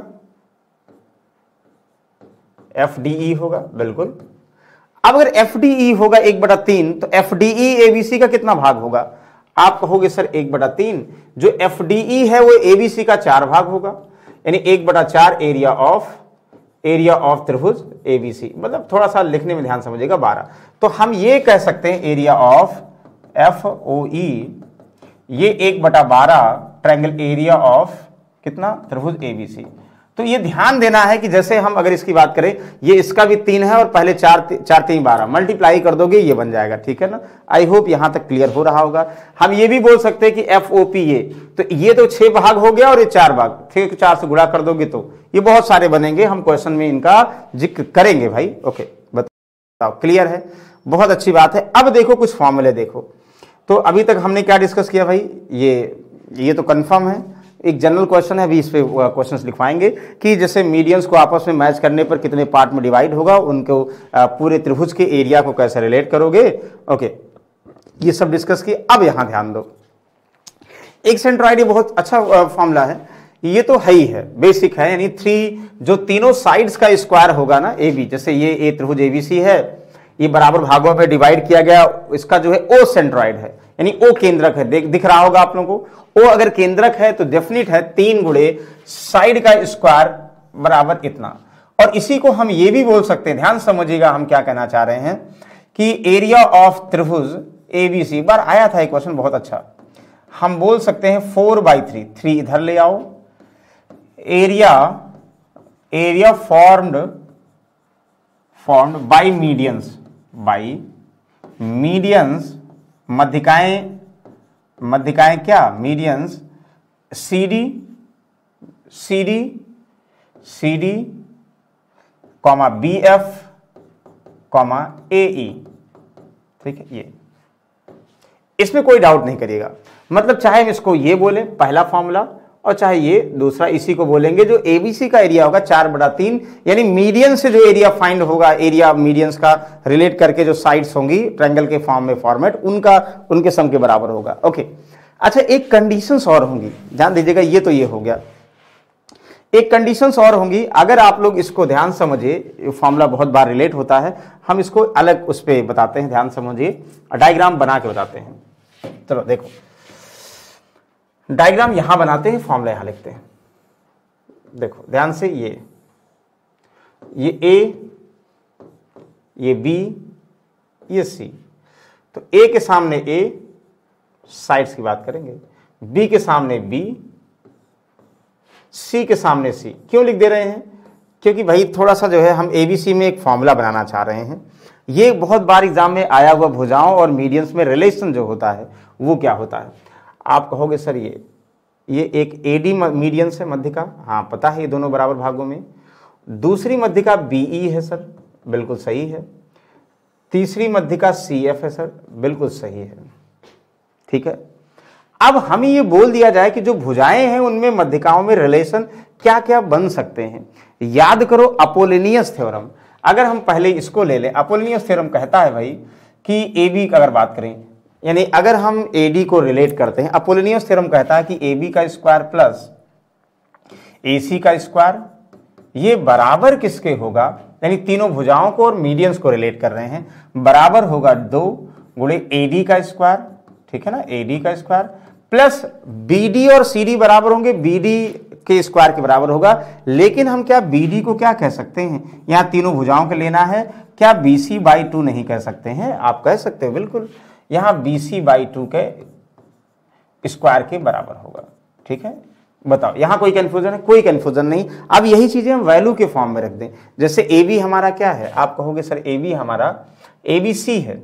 एफ डी ई होगा, बिल्कुल। अब अगर एफ डी ई होगा एक बटा तीन तो एफ डी ई एबीसी का कितना भाग होगा, आप कहोगे सर एक बटा तीन, जो एफ डी ई है वो एबीसी का चार भाग होगा, यानी एक बटा चार एरिया ऑफ एरिया ऑफ त्रिभुज एबीसी, मतलब थोड़ा सा लिखने में ध्यान समझिएगा, बारह। तो हम ये कह सकते हैं area of F O E, ये एक बटा बारह ट्रायंगल एरिया ऑफ कितना, त्रिभुज एबीसी। तो ये ध्यान देना है कि जैसे हम अगर इसकी बात करें, ये इसका भी तीन है और पहले चार चार तीन बारह मल्टीप्लाई कर दोगे ये बन जाएगा, ठीक है ना। आई होप यहां तक क्लियर हो रहा होगा। हम ये भी बोल सकते हैं कि एफ ओ पी ये, तो ये तो छह भाग हो गया और ये चार भाग, ठीक, चार से गुणा कर दोगे तो ये बहुत सारे बनेंगे, हम क्वेश्चन में इनका जिक्र करेंगे भाई। ओके बताओ, क्लियर है, बहुत अच्छी बात है। अब देखो कुछ फॉर्मूले देखो, तो अभी तक हमने क्या डिस्कस किया भाई, ये ये तो कंफर्म है, एक जनरल क्वेश्चन है, अभी इस पे क्वेश्चंस लिखवाएंगे कि जैसे मीडियंस को आपस में मैच करने पर कितने पार्ट में डिवाइड होगा, उनको पूरे त्रिभुज के एरिया को कैसे रिलेट करोगे। ओके, ये सब डिस्कस किए। अब यहां ध्यान दो, एक सेंट्रॉइड, ये बहुत अच्छा फॉर्मूला है, ये तो है ही है, बेसिक है, यानी थ्री जो तीनों साइड्स का स्क्वायर होगा ना ए बी, जैसे ये ए त्रिभुज एबीसी है, ये बराबर भागों में डिवाइड किया गया, इसका जो है ओ सेंट्रॉइड है, यानी ओ केंद्रक है, देख दिख रहा होगा आप लोगों को। ओ अगर केंद्रक है तो डेफिनिट है तीन गुणे साइड का स्क्वायर बराबर इतना। और इसी को हम ये भी बोल सकते हैं, ध्यान समझिएगा हम क्या कहना चाह रहे हैं, कि एरिया ऑफ त्रिभुज एबीसी, बार आया था एक क्वेश्चन बहुत अच्छा, हम बोल सकते हैं फोर बाई थ्री, थ्री इधर ले आओ, area area formed formed by medians, by medians, मध्यिकाएं, मध्यिकाएं क्या, medians, C D C D C D comma B F comma A E, ठीक है। ये इसमें कोई डाउट नहीं करिएगा, मतलब चाहे हम इसको ये बोले पहला फॉर्मूला और चाहे ये दूसरा, इसी को बोलेंगे जो एबीसी का एरिया होगा चार बटा तीन, यानी मीडियन से जो एरिया फाइंड होगा, एरिया मीडियंस का रिलेट करके जो साइड्स होंगी ट्रायंगल के फॉर्म में फॉर्मेट, उनका उनके सम के बराबर होगा। ओके, अच्छा एक कंडीशंस और होंगी, ध्यान दीजिएगा, ये तो ये हो गया, एक कंडीशंस और होंगी, अगर आप लोग इसको ध्यान समझिए, फॉर्मूला बहुत बार रिलेट होता है, हम इसको अलग उस पर बताते हैं, ध्यान समझिए, डायग्राम बना के बताते हैं। चलो देखो, डायग्राम यहां बनाते हैं, फॉर्मूला यहां लिखते हैं। देखो ध्यान से, ये ये ए, ये बी, ये सी। तो ए के सामने ए, साइड्स की बात करेंगे, बी के सामने बी, सी के सामने सी। क्यों लिख दे रहे हैं? क्योंकि भाई थोड़ा सा जो है हम एबीसी में एक फॉर्मूला बनाना चाह रहे हैं। ये बहुत बार एग्जाम में आया हुआ, भुजाओं और मीडियंस में रिलेशन जो होता है वो क्या होता है। आप कहोगे सर ये ये एक एडी मीडियंस है, मध्य का, हाँ पता है, ये दोनों बराबर भागों में। दूसरी मध्य का बीई है सर, बिल्कुल सही है। तीसरी मध्य का सीएफ है सर, बिल्कुल सही है। ठीक है, अब हमें ये बोल दिया जाए कि जो भुजाएं हैं उनमें मध्यिकाओं में रिलेशन क्या क्या बन सकते हैं। याद करो अपोलिनियस थ्योरम। अगर हम पहले इसको ले लें, अपोलिनियस थ्योरम कहता है भाई कि ए बी अगर बात करें, यानी अगर हम ए डी को रिलेट करते हैं, अपोलिनियस थ्योरम कहता है कि ए बी का स्क्वायर प्लस ए सी का स्क्वायर ये बराबर किसके होगा, यानी तीनों भुजाओं को और मीडियंस को रिलेट कर रहे हैं, बराबर होगा दो गुणे ए डी का स्क्वायर, ठीक है ना, ए डी का स्क्वायर प्लस बी डी और सी डी बराबर होंगे बी डी के स्क्वायर के बराबर होगा। लेकिन हम क्या बी डी को क्या कह सकते हैं, यहां तीनों भुजाओं के लेना है, क्या बी सी बाई टू नहीं कह सकते हैं? आप कह सकते हो बिल्कुल, यहां बी सी बाई टू के स्क्वायर के बराबर होगा। ठीक है, बताओ यहां कोई कंफ्यूजन है? कोई कंफ्यूजन नहीं। अब यही चीजें हम वैल्यू के फॉर्म में रख दें। जैसे ए बी हमारा क्या है, आप कहोगे सर ए बी हमारा ए बी सी है,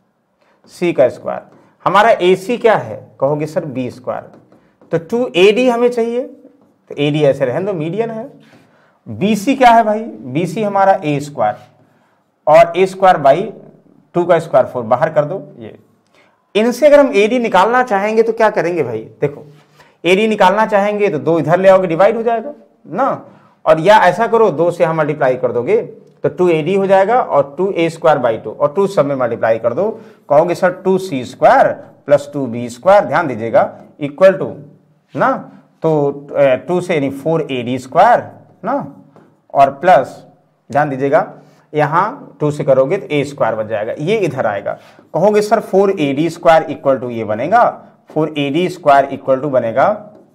सी का स्क्वायर। हमारा ए सी क्या है, कहोगे सर बी स्क्वायर। तो टू ए डी हमें चाहिए, तो ए डी ऐसे रहने दो, मीडियन है। बी सी क्या है भाई, बी सी हमारा ए स्क्वायर और ए स्क्वायर बाई टू का स्क्वायर फोर, बाहर कर दो ये। इनसे अगर हम ए डी निकालना चाहेंगे तो क्या करेंगे भाई, देखो ए डी निकालना चाहेंगे तो दो इधर ले आओगे, डिवाइड हो जाएगा ना, और या ऐसा करो दो से हम मल्टीप्लाई कर दोगे तो टू ए डी हो जाएगा और two A square by two, और टू सब में मल्टीप्लाई कर दो, कहोगे sir two C square plus two B square, ध्यान दीजिएगा, इक्वल टू ना, तो टू से यानी फोर ए डी स्क्वायर ना, और प्लस ध्यान दीजिएगा यहां टू से करोगे तो ए स्क्वायर बच जाएगा, ये इधर आएगा। कहोगे sir four A D square equal to ये बनेगा, four A D square equal to बनेगा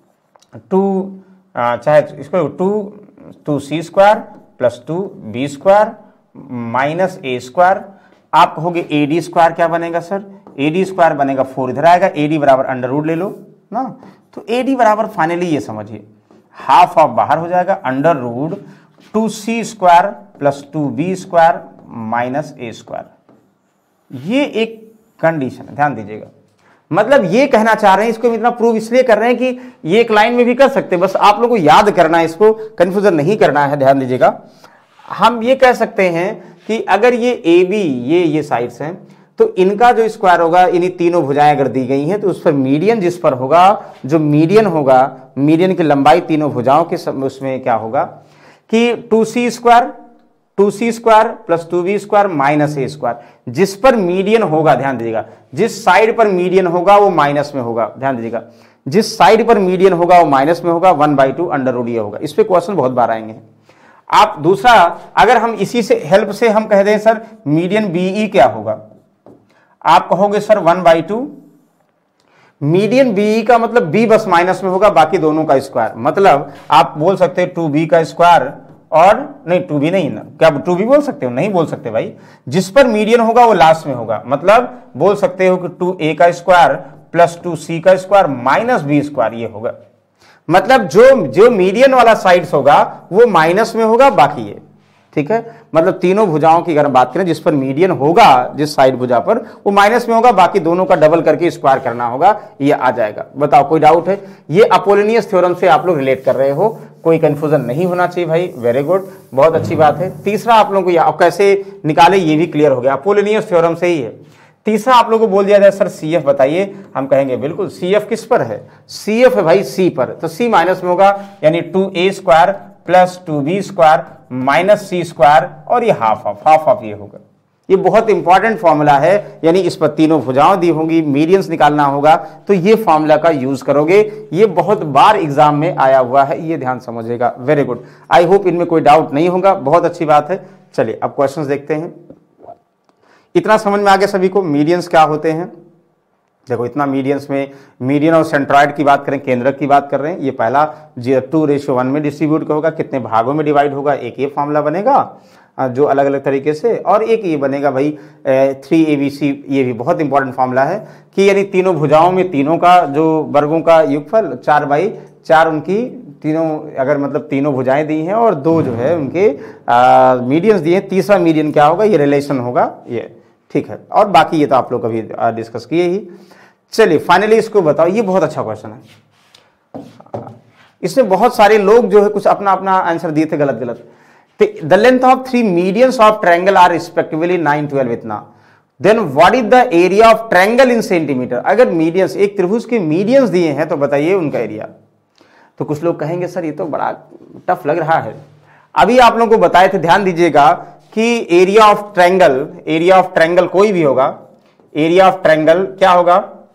टू, चाहे इसको two two C square plus two B square minus A square. आप कहोगे ए डी स्क्वायर क्या बनेगा सर, ए डी स्क्वायर बनेगा फोर, इधर आएगा ए डी बराबर अंडर रूट ले लो ना, तो ए डी बराबर फाइनली ये समझिए हाफ ऑफ बाहर हो जाएगा, under root two C square plus two B square minus A square. ये एक कंडीशन है, ध्यान दीजिएगा। मतलब ये कहना चाह रहे हैं, इसको हम इतना प्रूव इसलिए कर रहे हैं कि ये एक लाइन में भी कर सकते हैं, बस आप लोगों को याद करना है, इसको कंफ्यूजन नहीं करना है। ध्यान दीजिएगा, हम ये कह सकते हैं कि अगर ये ए बी ये ये साइड्स हैं तो इनका जो स्क्वायर होगा, इन्हीं तीनों भुजाएं अगर दी गई हैं तो उस पर मीडियन जिस पर होगा, जो मीडियन होगा, मीडियन की लंबाई तीनों भुजाओं के उसमें क्या होगा कि two C square two C square plus two B square minus A square, जिस पर मीडियन होगा, ध्यान दीजिएगा, जिस साइड पर मीडियन होगा वो माइनस में होगा, ध्यान दीजिएगा, जिस साइड पर मीडियन होगा वो माइनस में होगा, one by two under root ये होगा। इस पे क्वेश्चन बहुत बार आएंगे। आप दूसरा, अगर हम इसी से हेल्प से हम कह दें सर मीडियन बीई क्या होगा, आप कहोगे sir one by two, median BE का मतलब बी बस माइनस में होगा, बाकी दोनों का स्क्वायर, मतलब आप बोल सकते हैं टू बी का स्क्वायर, और नहीं टू बी नहीं ना, क्या टू बी बोल सकते हो? नहीं बोल सकते भाई, जिस पर मीडियन होगा वो लास्ट में होगा, मतलब बोल सकते हो कि टू ए का स्क्वायर प्लस टू सी का स्क्वायर माइनस बी स्क्वायर ये होगा। मतलब जो जो मीडियन वाला साइड्स होगा वो माइनस में होगा, बाकी ये, ठीक है। मतलब तीनों भुजाओं की अगर बात करें, जिस पर मीडियन होगा जिस साइड भुजा पर वो माइनस में होगा, बाकी दोनों का डबल करके स्क्वायर करना होगा, ये आ जाएगा। बताओ कोई डाउट है? ये अपोलिनियस थ्योरम से आप लोग रिलेट कर रहे हो, कोई कंफ्यूजन नहीं होना चाहिए भाई, वेरी गुड, बहुत अच्छी बात है। तीसरा आप लोगों को कैसे निकाले ये भी क्लियर हो गया, अपोलिनियस थ्योरम से ही है। तीसरा आप लोगों को बोल दिया जाए सर सी एफ बताइए, हम कहेंगे बिल्कुल सी एफ किस पर है, सी एफ है भाई सी पर, तो सी माइनस में होगा, यानी two A square plus two B square minus C square, और ये हाफ ऑफ हाफ ऑफ ये होगा। ये बहुत इंपॉर्टेंट फॉर्मूला है, यानी इस पर तीनों भुजाएं दी होंगी, मीडियंस निकालना होगा, तो ये फॉर्मूला का यूज करोगे। ये बहुत बार एग्जाम में आया हुआ है, ये ध्यान समझिएगा, वेरी गुड। आई होप इनमें कोई डाउट नहीं होगा, बहुत अच्छी बात है। चलिए अब क्वेश्चंस देखते हैं। इतना समझ में आ गया सभी को, मीडियंस क्या होते हैं, देखो इतना मीडियंस में, मीडियन और सेंट्रॉइड की बात करें, केंद्रक की बात कर रहे हैं, ये पहला टू रेशियो वन में डिस्ट्रीब्यूट होगा, कितने भागों में डिवाइड होगा, एक ये फॉर्मूला बनेगा जो अलग अलग तरीके से, और एक ये बनेगा भाई थ्री ए बी सी, ये भी बहुत इंपॉर्टेंट फॉर्मूला है कि यानी तीनों भुजाओं में तीनों का जो वर्गों का युगफल चार बाई चार, उनकी तीनों अगर मतलब तीनों भुजाएं दी हैं और दो जो है उनके मीडियंस दिए हैं, तीसरा मीडियन क्या होगा, ये रिलेशन होगा ये, ठीक है। और बाकी ये तो आप लोग कभी डिस्कस किए ही। चलिए फाइनली इसको बताओ, ये बहुत अच्छा क्वेश्चन है, इसमें बहुत सारे लोग जो है कुछ अपना अपना आंसर दिए थे गलत गलत। The length of three medians of triangle are respectively nine twelve इतना, then what is the area of triangle in centimetre. अगर मीडियंस, एक त्रिभुज के मीडियंस दिए हैं तो बताइए उनका एरिया। तो कुछ लोग कहेंगे सर ये तो बड़ा टफ लग रहा है, अभी आप लोगों को बताए थे, ध्यान दीजिएगा कि area of triangle, area of triangle कोई भी होगा, एरिया ऑफ ट्रायंगल क्या होगा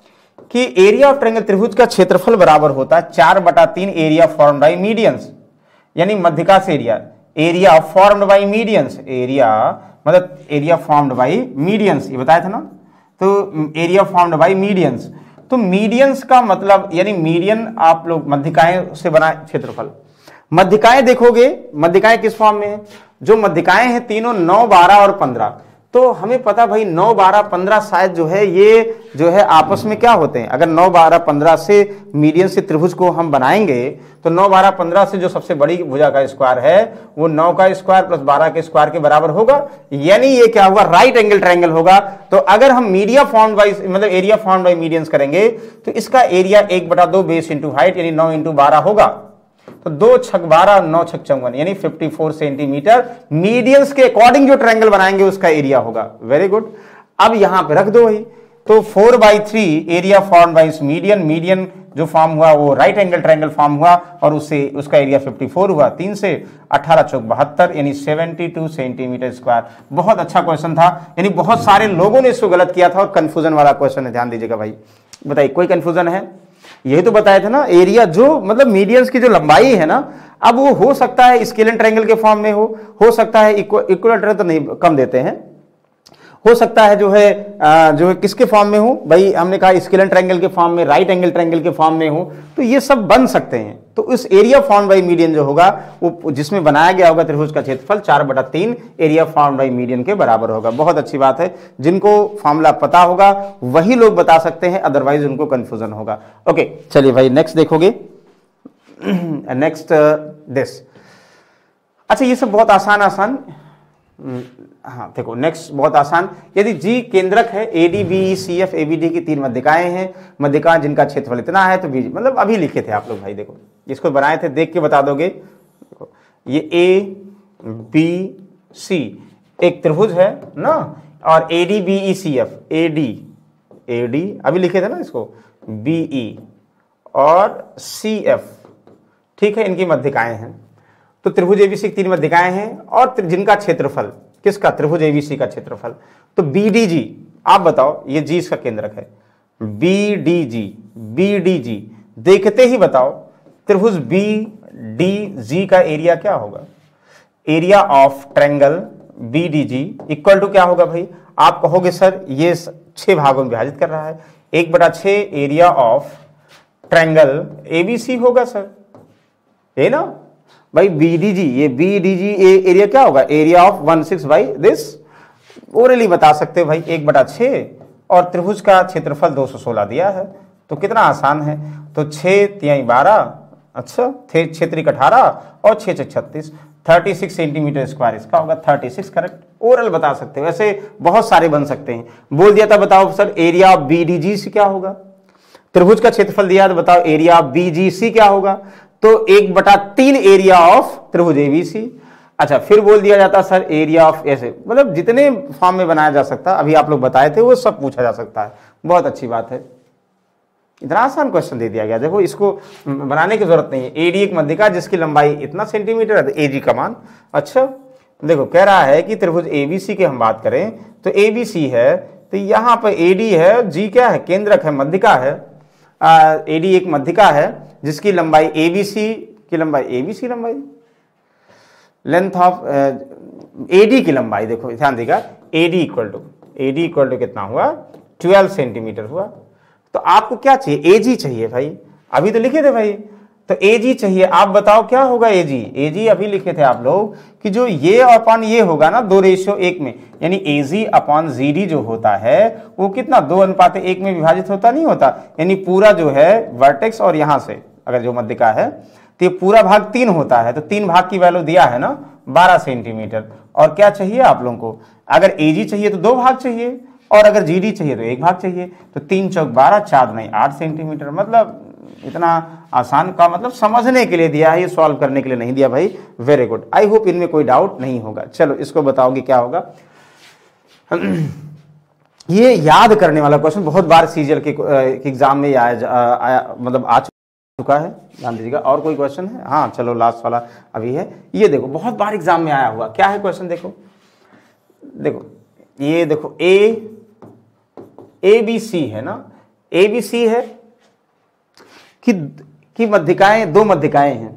कि एरिया ऑफ ट्रायंगल त्रिभुज का क्षेत्रफल बराबर होता है चार बटा तीन एरिया फॉर्म्ड बाई मीडियंस, यानी मध्यका से area, area formed by medians, area मतलब एरिया फॉर्म्ड बाई मीडियंस, ये बताया था ना, तो एरिया फॉर्म्ड बाई मीडियंस, तो मीडियंस का मतलब यानी मीडियन आप लोग मध्यकाएं से बना क्षेत्रफल। मध्यकाएं देखोगे, मध्यकाएं किस फॉर्म में है, जो मध्यकाएं हैं तीनों नौ बारह और पंद्रह, तो हमें पता भाई नौ बारह पंद्रह शायद जो है ये जो है आपस में क्या होते हैं, अगर नौ बारह पंद्रह से मीडियन से त्रिभुज को हम बनाएंगे तो नौ बारह पंद्रह से जो सबसे बड़ी भुजा का स्क्वायर है वो नौ का स्क्वायर प्लस बारह के स्क्वायर के बराबर होगा, यानी ये क्या हुआ, राइट एंगल ट्रायंगल होगा। तो अगर हम मीडिया फॉर्म्ड बाई मतलब एरिया फॉर्म्ड बाई मीडियंस करेंगे तो इसका एरिया एक बटा दो बेस इंटू हाइट यानी नौ इंटू बारह होगा, तो दो छक बारह नौ छक चौवन यानी चौवन सेंटीमीटर मीडियंस के अकॉर्डिंग जो ट्रायंगल बनाएंगे उसका एरिया होगा। वेरी गुड, अब यहां पे रख दो वही, तो four by three area form by median, median जो फॉर्म हुआ वो राइट एंगल ट्रायंगल फॉर्म हुआ और उससे उसका एरिया चौवन हुआ, तीन से अठारह चौक बहत्तर यानी बहत्तर सेंटीमीटर स्क्वायर। बहुत अच्छा क्वेश्चन था, यानी बहुत सारे लोगों ने इसको गलत किया था और कंफ्यूजन वाला क्वेश्चन है, ध्यान दीजिएगा भाई। बताइए कोई कंफ्यूजन है, यही तो बताया था ना, एरिया जो मतलब मीडियंस की जो लंबाई है ना, अब वो हो सकता है स्केलेन ट्रायंगल के फॉर्म में हो हो सकता है इक्विलेटरल तो नहीं कम देते हैं, हो सकता है जो है आ, जो है किसके फॉर्म में हो भाई, हमने कहा स्केलेन ट्रायंगल के फॉर्म में, राइट एंगल ट्रायंगल के फॉर्म में हो, तो ये सब बन सकते हैं। तो इस एरिया फॉर्म बाई मीडियन जो होगा वो जिसमें बनाया गया होगा त्रिभुज का क्षेत्रफल चार बटा तीन एरिया फॉर्म बाई मीडियन के बराबर होगा। बहुत अच्छी बात है, जिनको फॉर्मूला पता होगा वही लोग बता सकते हैं, अदरवाइज उनको कंफ्यूजन होगा। ओके चलिए भाई नेक्स्ट देखोगे, नेक्स्ट दिस, अच्छा ये सब बहुत आसान आसान, हाँ देखो नेक्स्ट बहुत आसान, यदि जी केंद्रक है, A D B E C F A B D की तीन मध्यकाएं हैं, मध्यकाएं जिनका क्षेत्रफल इतना है, तो बी मतलब अभी लिखे थे आप लोग भाई, देखो इसको बनाए थे, देख के बता दोगे। देखो ये ए बी सी एक त्रिभुज है ना, और A D B E C F, A D A D अभी लिखे थे ना इसको, बी ई और सी एफ, ठीक है, इनकी मध्यकाएं हैं। तो त्रिभुज एबीसी की तीन मध्यकाएं हैं और जिनका क्षेत्रफल, किसका, त्रिभुज एबीसी का क्षेत्रफल, तो बी डी जी, आप बताओ, ये जी इसका केंद्रक है, B D G, B D G देखते ही बताओ त्रिभुज बी डी जी का एरिया क्या होगा, area of triangle B D G equal to क्या होगा भाई, आप कहोगे सर ये छह भागों में विभाजित कर रहा है, एक बटा छह एरिया ऑफ ट्रायंगल एबीसी होगा सर, है ना भाई, बी डी जी, ये बी डी जी एरिया क्या होगा, area of one six by this, orally बता सकते हो भाई, एक बटा छः, और त्रिभुज का क्षेत्रफल दो सौ सोलह दिया है, तो कितना आसान है, तो छः तिहाई बारह, अच्छा थे छः त्रिक अठारह और छः छः छत्तीस, थर्टी सिक्स सेंटीमीटर स्क्वायर इसका होगा, थर्टी सिक्स करेक्ट, ओरल बता सकते हो, ऐसे बहुत सारे बन सकते हैं। बोल दिया था बताओ sir area of B D G C क्या होगा, त्रिभुज का क्षेत्रफल दिया तो बताओ area of B G C क्या होगा, तो एक बटा तीन एरिया ऑफ त्रिभुज एबीसी। अच्छा फिर बोल दिया जाता सर एरिया ऑफ, ऐसे मतलब जितने फॉर्म में बनाया जा सकता, अभी आप लोग बताए थे वो सब पूछा जा सकता है। बहुत अच्छी बात है, इतना आसान क्वेश्चन दे दिया गया, देखो इसको बनाने की जरूरत नहीं है। एडी एक मध्यका जिसकी लंबाई इतना सेंटीमीटर है, तो एजी का मान, अच्छा देखो कह रहा है कि त्रिभुज एबीसी की हम बात करें तो एबीसी है, तो यहां पर एडी है, जी क्या है, केंद्रक है, मध्यका है, एडी एक मध्यका है जिसकी लंबाई एबीसी की लंबाई, एबीसी लंबाई लेंथ ऑफ एडी की लंबाई, देखो ध्यान देगा, AD equal to AD equal to कितना हुआ, ट्वेल्व सेंटीमीटर हुआ। तो आपको क्या चाहिए, ए जी चाहिए भाई, अभी तो लिखे थे भाई, तो ए जी चाहिए। आप बताओ क्या होगा ए जी, ए जी अभी लिखे थे आप लोग कि जो ये अपॉन ये होगा ना दो रेशियो एक में, यानी ए जी अपॉन जी डी जो होता है वो कितना दो अनुपात एक में विभाजित होता नहीं होता, यानी पूरा जो है वर्टेक्स और यहां से अगर जो मध्यिका है तो ये पूरा भाग तीन होता है, तो तीन भाग की वैल्यू दिया है ना बारह सेंटीमीटर। और क्या चाहिए आप लोगों को, अगर ए जी चाहिए तो दो भाग चाहिए, और अगर जी डी चाहिए तो एक भाग चाहिए, तो तीन चौक बारह, चार नहीं आठ सेंटीमीटर। मतलब इतना आसान का मतलब समझने के लिए दिया है, ये सॉल्व करने के लिए नहीं दिया भाई। वेरी गुड, आई होप इनमें कोई डाउट नहीं होगा। चलो इसको बताओगे क्या होगा। ये याद करने वाला क्वेश्चन बहुत बार सीजीएल के एग्जाम में आया, आया मतलब आ चुका है, ध्यान दीजिएगा। और कोई क्वेश्चन है? हाँ चलो लास्ट वाला अभी है, ये देखो बहुत बार एग्जाम में आया हुआ। क्या है क्वेश्चन, देखो देखो ये देखो ए ए बी सी है ना, ए बी सी है कि कि मध्यिकाएं, दो मध्यिकाएं हैं,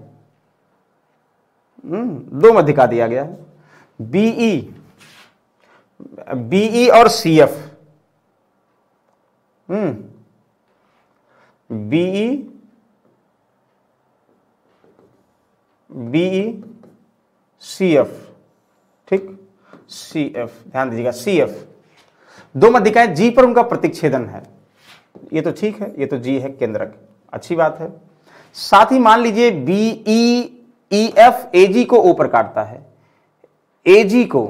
हम्म दो मध्यिका दिया गया है, बीई बीई और C F, hmm BE BE C F, ठीक, सी एफ, ध्यान दीजिएगा सी एफ, दो मध्यिकाएं, जी पर उनका प्रतिच्छेदन है, ये तो ठीक है, ये तो जी है केंद्रक, अच्छी बात है। साथ ही मान लीजिए B E E F A जी को ओ पर काटता है, ए जी को,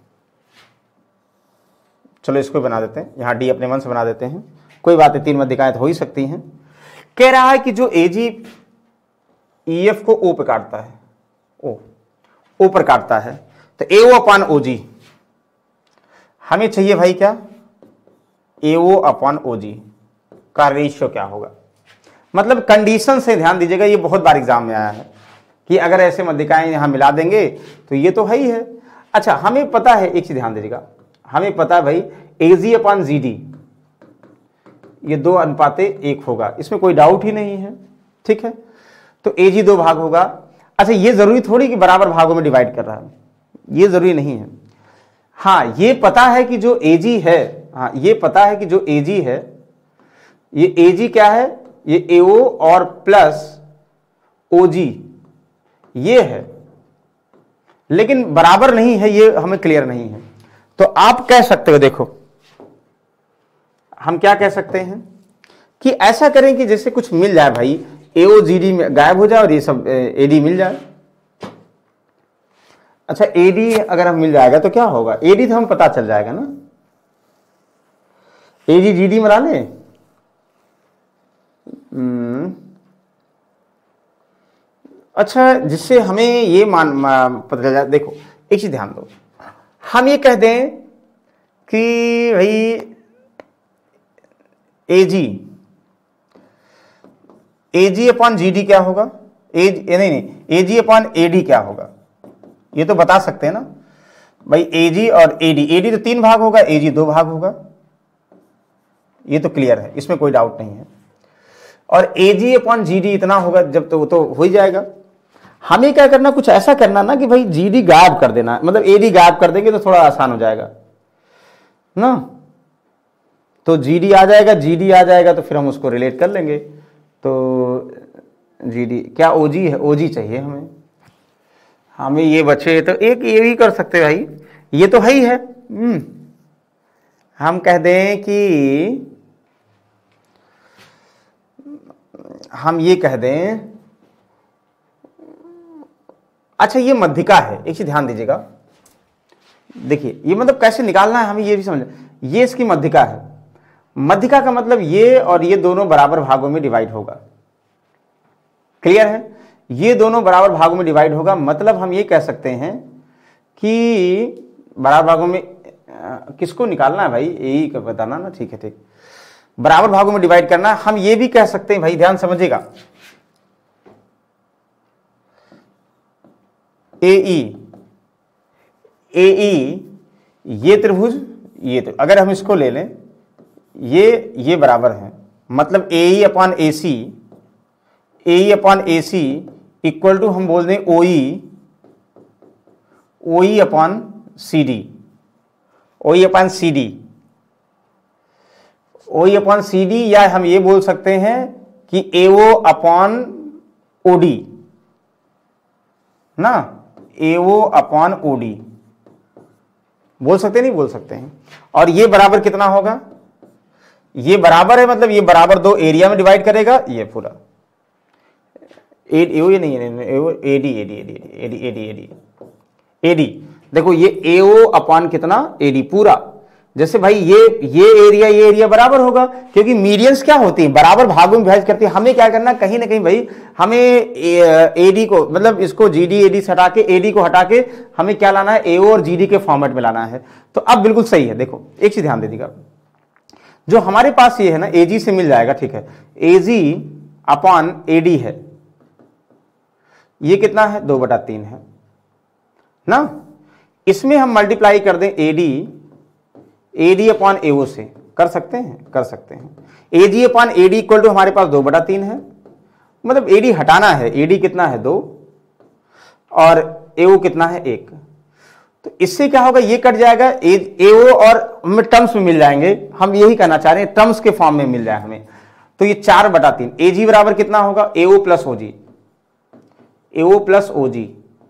चलो इसको बना देते हैं, यहां डी अपने मन से बना देते हैं, कोई बात है, तीन मध्यिकाएं तो हो ही सकती हैं। कह रहा है कि जो ए जी ई एफ को ओ पर काटता है, ओ ओ पर काटता है, तो ए ओ अपॉन ओ जी, हमें चाहिए भाई क्या, ए ओ अपॉन ओ जी का रेशियो क्या होगा। मतलब कंडीशन से ध्यान दीजिएगा, ये बहुत बार एग्जाम में आया है कि अगर ऐसे मध्यिकाएं यहां मिला देंगे तो ये तो है ही है। अच्छा हमें पता है, एक चीज ध्यान दीजिएगा, हमें पता है भाई ए जी अपॉन जी डी ये दो अनुपाते एक होगा, इसमें कोई डाउट ही नहीं है, ठीक है। तो ए जी दो भाग होगा। अच्छा ये जरूरी थोड़ी कि बराबर भागों में डिवाइड कर रहा है, ये जरूरी नहीं है। हाँ ये पता है कि जो ए जी है, हाँ ये पता है कि जो ए जी है, ये ए जी क्या है, ये ए ओ और प्लस ओ जी ये है, लेकिन बराबर नहीं है, ये हमें क्लियर नहीं है। तो आप कह सकते हो, देखो हम क्या कह सकते हैं कि ऐसा करें कि जैसे कुछ मिल जाए भाई, ए ओ जी डी में गायब हो जाए और ये सब ए डी मिल जाए। अच्छा ए डी अगर हम मिल जाएगा तो क्या होगा, ए डी तो हम पता चल जाएगा ना, ए डी जी डी मिला ले, अच्छा जिससे हमें ये मान, मान पता चल जाए। देखो एक चीज ध्यान दो, हम ये कह दें कि भाई ए जी ए जी अपॉन जी डी क्या होगा, ए नहीं नहीं ए जी अपॉन ए डी क्या होगा, ये तो बता सकते हैं ना भाई, ए जी और ए डी, ए डी तो तीन भाग होगा, ए जी दो भाग होगा, ये तो क्लियर है, इसमें कोई डाउट नहीं है। और ए जी अपॉन जी डी इतना होगा जब, तो वो तो हो ही जाएगा। हमें क्या करना, कुछ ऐसा करना ना कि भाई जी डी गायब कर देना, मतलब ए डी गायब कर देंगे तो थोड़ा आसान हो जाएगा ना, तो जी डी आ जाएगा, जी डी आ जाएगा तो फिर हम उसको रिलेट कर लेंगे। तो जी डी क्या ओ जी है, ओ जी चाहिए हमें, हमें ये बचे तो एक ये भी कर सकते हैं भाई, ये तो है ही है। हम्म हम कह दें कि हम ये कह दें, अच्छा ये मध्यिका है, एक चीज ध्यान दीजिएगा, देखिए ये मतलब कैसे निकालना है हमें ये भी समझ, ये इसकी मध्यिका है, मध्यिका का मतलब ये और ये दोनों बराबर भागों में डिवाइड होगा, क्लियर है, ये दोनों बराबर भागों में डिवाइड होगा, मतलब हम ये कह सकते हैं कि बराबर भागों में किसको निकालना है भाई, यही बताना ना, ठीक है ठीक, बराबर भागों में डिवाइड करना। हम ये भी कह सकते हैं भाई, ध्यान समझिएगा, ए ई ए ई ये त्रिभुज, ये तो अगर हम इसको ले लें, ये ये बराबर है, मतलब A E upon A C, A E upon A C equal to हम बोल दें O E, O E upon C D, O E upon C D, OE upon C D, या हम ये बोल सकते हैं कि एओ अपॉन ओडी ना, एओ अपॉन ओडी बोल सकते नहीं बोल सकते हैं। और ये बराबर कितना होगा, ये बराबर है मतलब ये बराबर दो एरिया में डिवाइड करेगा ये पूरा एओ, ये नहीं है AO, AD AD AD AD AD AD AD देखो ये एओ अपॉन कितना एडी पूरा। जैसे भाई ये ये एरिया ये एरिया बराबर होगा, क्योंकि मीडियंस क्या होती है बराबर भागों में विभाजित करती है। हमें क्या करना, कहीं ना कहीं भाई हमें एडी को मतलब इसको जीडी एडी से हटा के एडी को हटा के हमें क्या लाना है, एओ और जीडी के फॉर्मेट में लाना है। तो अब बिल्कुल सही है। देखो एक चीज ध्यान दे दीजिएगा, जो हमारे पास ये है ना एजी से मिल जाएगा, ठीक है, एजी अपॉन एडी है, ये कितना है दो बटा तीन है ना। इसमें हम मल्टीप्लाई कर दें एडी एडी अपॉन एओ से, कर सकते हैं कर सकते हैं। AG upon AD equal to हमारे पास दो बटा तीन है, मतलब एडी हटाना है, एडी कितना है दो और एओ कितना है एक। तो इससे क्या होगा, ये कट जाएगा, एओ और हमें टर्म्स में मिल जाएंगे, हम यही कहना चाह रहे हैं टर्म्स के फॉर्म में मिल जाए हमें। तो ये चार बटा तीन, एजी बराबर कितना होगा, एओ प्लस ओजी, एओ प्लस ओजी,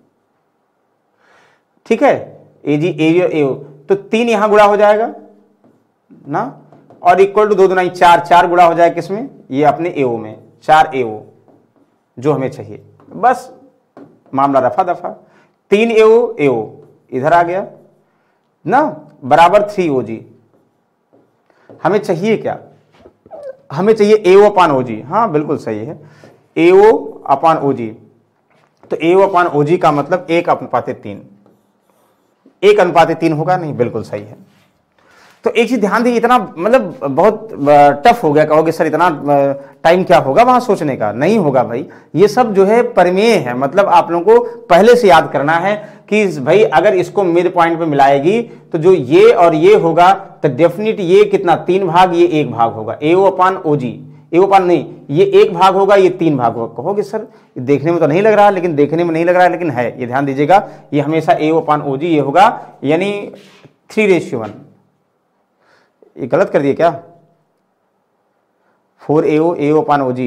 ठीक है, एजी एओ एओ, तो तीन यहां गुणा हो जाएगा ना, और इक्वल टू दो दुनाई चार, चार गुणा हो जाएगा किसमें, ये अपने एओ में, चार एओ जो हमें चाहिए, बस मामला रफा दफा। तीन एओ एओ इधर आ गया ना, बराबर थ्री ओजी। हमें चाहिए क्या, हमें चाहिए एओ अपान ओजी, हाँ बिल्कुल सही है, एओ अपान ओजी। तो एओ अपान ओजी का मतलब एक अनुपाते तीन, एक अनुपाते तीन होगा, नहीं बिल्कुल सही है। तो एक चीज ध्यान दीजिए, इतना मतलब बहुत टफ हो गया, कहोगे सर इतना टाइम क्या होगा वहां सोचने का, नहीं होगा भाई, ये सब जो है परिमेय है, मतलब आप लोगों को पहले से याद करना है कि भाई अगर इसको मिड पॉइंट पे मिलाएगी तो जो ये और ये होगा तो डेफिनेट ये कितना तीन भाग, ये एक भाग होगा, एओ अपान ओजी, एओ अपान नहीं, ये एक भाग होगा, ये तीन भाग होगा। कहोगे सर देखने में तो नहीं लग रहा, लेकिन देखने में नहीं लग रहा है लेकिन है, ये ध्यान दीजिएगा, ये हमेशा एओ अपान ओजी ये होगा, यानी थ्री रेशियो वन। ये गलत कर दिए क्या, फोर एओ एओ अपान ओजी,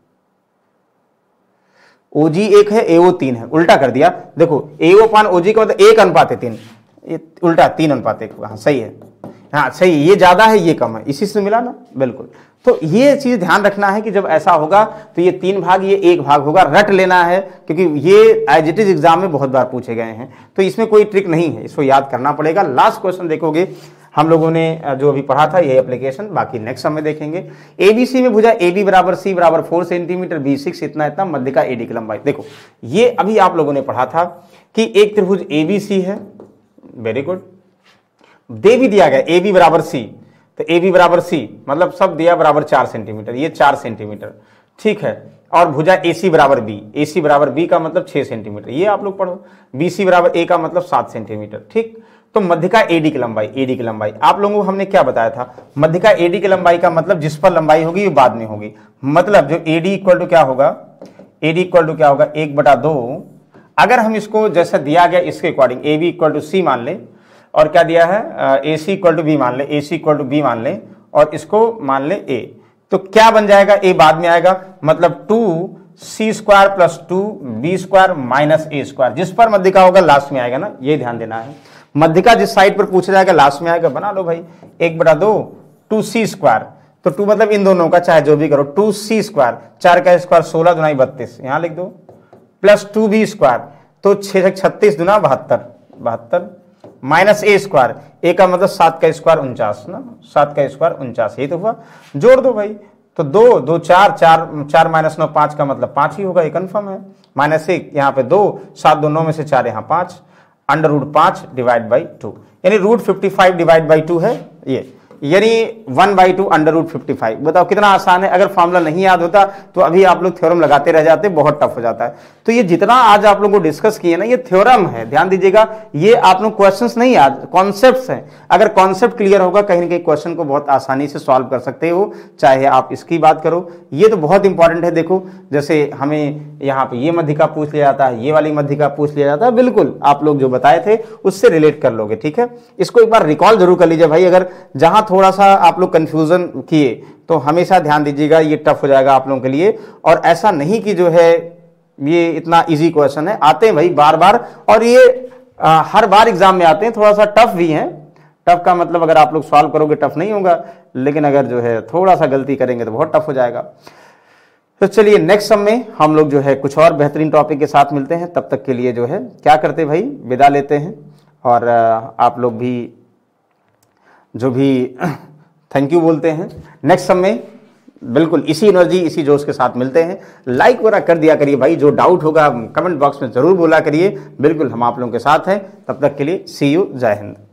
ओजी एक है एओ तीन है, उल्टा कर दिया। देखो एओ अपान ओजी का मतलब एक अनुपात है तीन, ये उल्टा तीन अनुपात एक होगा, हाँ सही है, हाँ सही, ये ज्यादा है ये कम है, इसी से मिला ना बिल्कुल। तो ये चीज ध्यान रखना है कि जब ऐसा होगा तो ये तीन भाग ये एक भाग होगा, रट लेना है, क्योंकि ये एज इट इज एग्जाम में बहुत बार पूछे गए हैं, तो इसमें कोई ट्रिक नहीं है, इसको याद करना पड़ेगा। लास्ट क्वेश्चन देखोगे हम लोगों ने जो अभी पढ़ा था ये एप्लीकेशन, बाकी नेक्स्ट समय देखेंगे। एबीसी में भुजा ए बी बराबर सी बराबर फोर सेंटीमीटर, बी सिक्स इतना इतना, मध्य का एडी की लंबाई। देखो ये अभी आप लोगों ने पढ़ा था कि एक त्रिभुज एबीसी है, वेरी गुड, दे भी दिया गया ए बी बराबर सी, तो ए बी बराबर सी मतलब सब दिया बराबर चार सेंटीमीटर, ये चार सेंटीमीटर, ठीक है, और भुजा ए सी बराबर बी, ए सी बराबर बी का मतलब छह सेंटीमीटर, ये आप लोग पढ़ो, बी सी बराबर ए का मतलब सात सेंटीमीटर, ठीक। तो मध्य का एडी की लंबाई, एडी की लंबाई आप लोगों को हमने क्या बताया था, मध्य का एडी की लंबाई का मतलब जिस पर लंबाई होगी वो बाद में होगी, मतलब जो एडी इक्वल टू क्या होगा, एडी इक्वल टू क्या होगा, एक बटा दो, अगर हम इसको जैसा दिया गया इसके according A B equal to C मान ले, और क्या दिया है A C equal to B मान ले, A C equal to B मान ले, और इसको मान ले ए, तो क्या बन जाएगा, ए बाद में आएगा, मतलब two C square plus two B square minus A square, जिस पर मध्य का होगा लास्ट में आएगा ना, ये ध्यान देना है, मध्य का जिस साइड पर पूछा जाएगा लास्ट में आएगा, बना लो भाई, एक बटा दो टू सी स्क्वायर, तो टू मतलब इन दोनों का चाहे जो भी करो, टू सी स्क्वायर, चार का स्क्वायर सोलह दुनाई बत्तीस, यहां लिख दो, प्लस टू बी स्क्वायर, तो छह छत्तीस दुना बहत्तर, बहत्तर माइनस ए स्क्वायर, ए का मतलब सात का स्क्वायर उनचास ना, सात का स्क्वायर उनचास, यही तो हुआ, जोड़ दो भाई, तो दो दो चार, चार चार माइनस नौ पांच का मतलब पांच ही होगा, ये कन्फर्म है, माइनस एक यहाँ पे दो, सात दो नौ में से चार यहाँ पांच, अंडर रूट पांच डिवाइड बाई टू, यानी root fifty five divide by two है ये, यानी one by two under root fifty five. बताओ कितना आसान है, अगर फॉर्मूला नहीं याद होता तो अभी आप लोग थ्योरम लगाते रह जाते, बहुत टफ हो जाता है। तो ये जितना आज आप लोगों को डिस्कस किए ना, ये थ्योरम है, ध्यान दीजिएगा, ये आप लोग क्वेश्चंस नहीं याद, कॉन्सेप्ट्स हैं। अगर कॉन्सेप्ट क्लियर होगा कहीं ना कहीं क्वेश्चन को बहुत आसानी से सॉल्व कर सकते हो, चाहे आप इसकी बात करो, ये तो बहुत इंपॉर्टेंट है। देखो जैसे हमें यहाँ पे ये मध्यिका पूछ लिया जाता है, ये वाली मध्यिका पूछ लिया जाता है, बिल्कुल आप लोग जो बताए थे उससे रिलेट कर लोगे, ठीक है। इसको एक बार रिकॉल जरूर कर लीजिए भाई, अगर जहां थोड़ा सा आप लोग कंफ्यूजन किए तो हमेशा ध्यान दीजिएगा, ये टफ हो जाएगा आप लोगों के लिए। और ऐसा नहीं कि जो है ये इतना इजी क्वेश्चन है, आते हैं भाई बार बार, और ये आ, हर बार एग्जाम में आते हैं, थोड़ा सा टफ भी हैं। टफ का मतलब अगर आप लोग सॉल्व करोगे टफ नहीं होगा, लेकिन अगर जो है थोड़ा सा गलती करेंगे तो बहुत टफ हो जाएगा। तो चलिए नेक्स्ट सम में हम लोग जो है कुछ और बेहतरीन टॉपिक के साथ मिलते हैं। तब तक के लिए जो है क्या करते भाई, विदा लेते हैं। और आप लोग भी जो भी थैंक यू बोलते हैं। नेक्स्ट सम में बिल्कुल इसी एनर्जी इसी जोश के साथ मिलते हैं। लाइक वगैरह कर दिया करिए भाई, जो डाउट होगा कमेंट बॉक्स में जरूर बोला करिए, बिल्कुल हम आप लोगों के साथ हैं। तब तक के लिए सी यू, जय हिंद।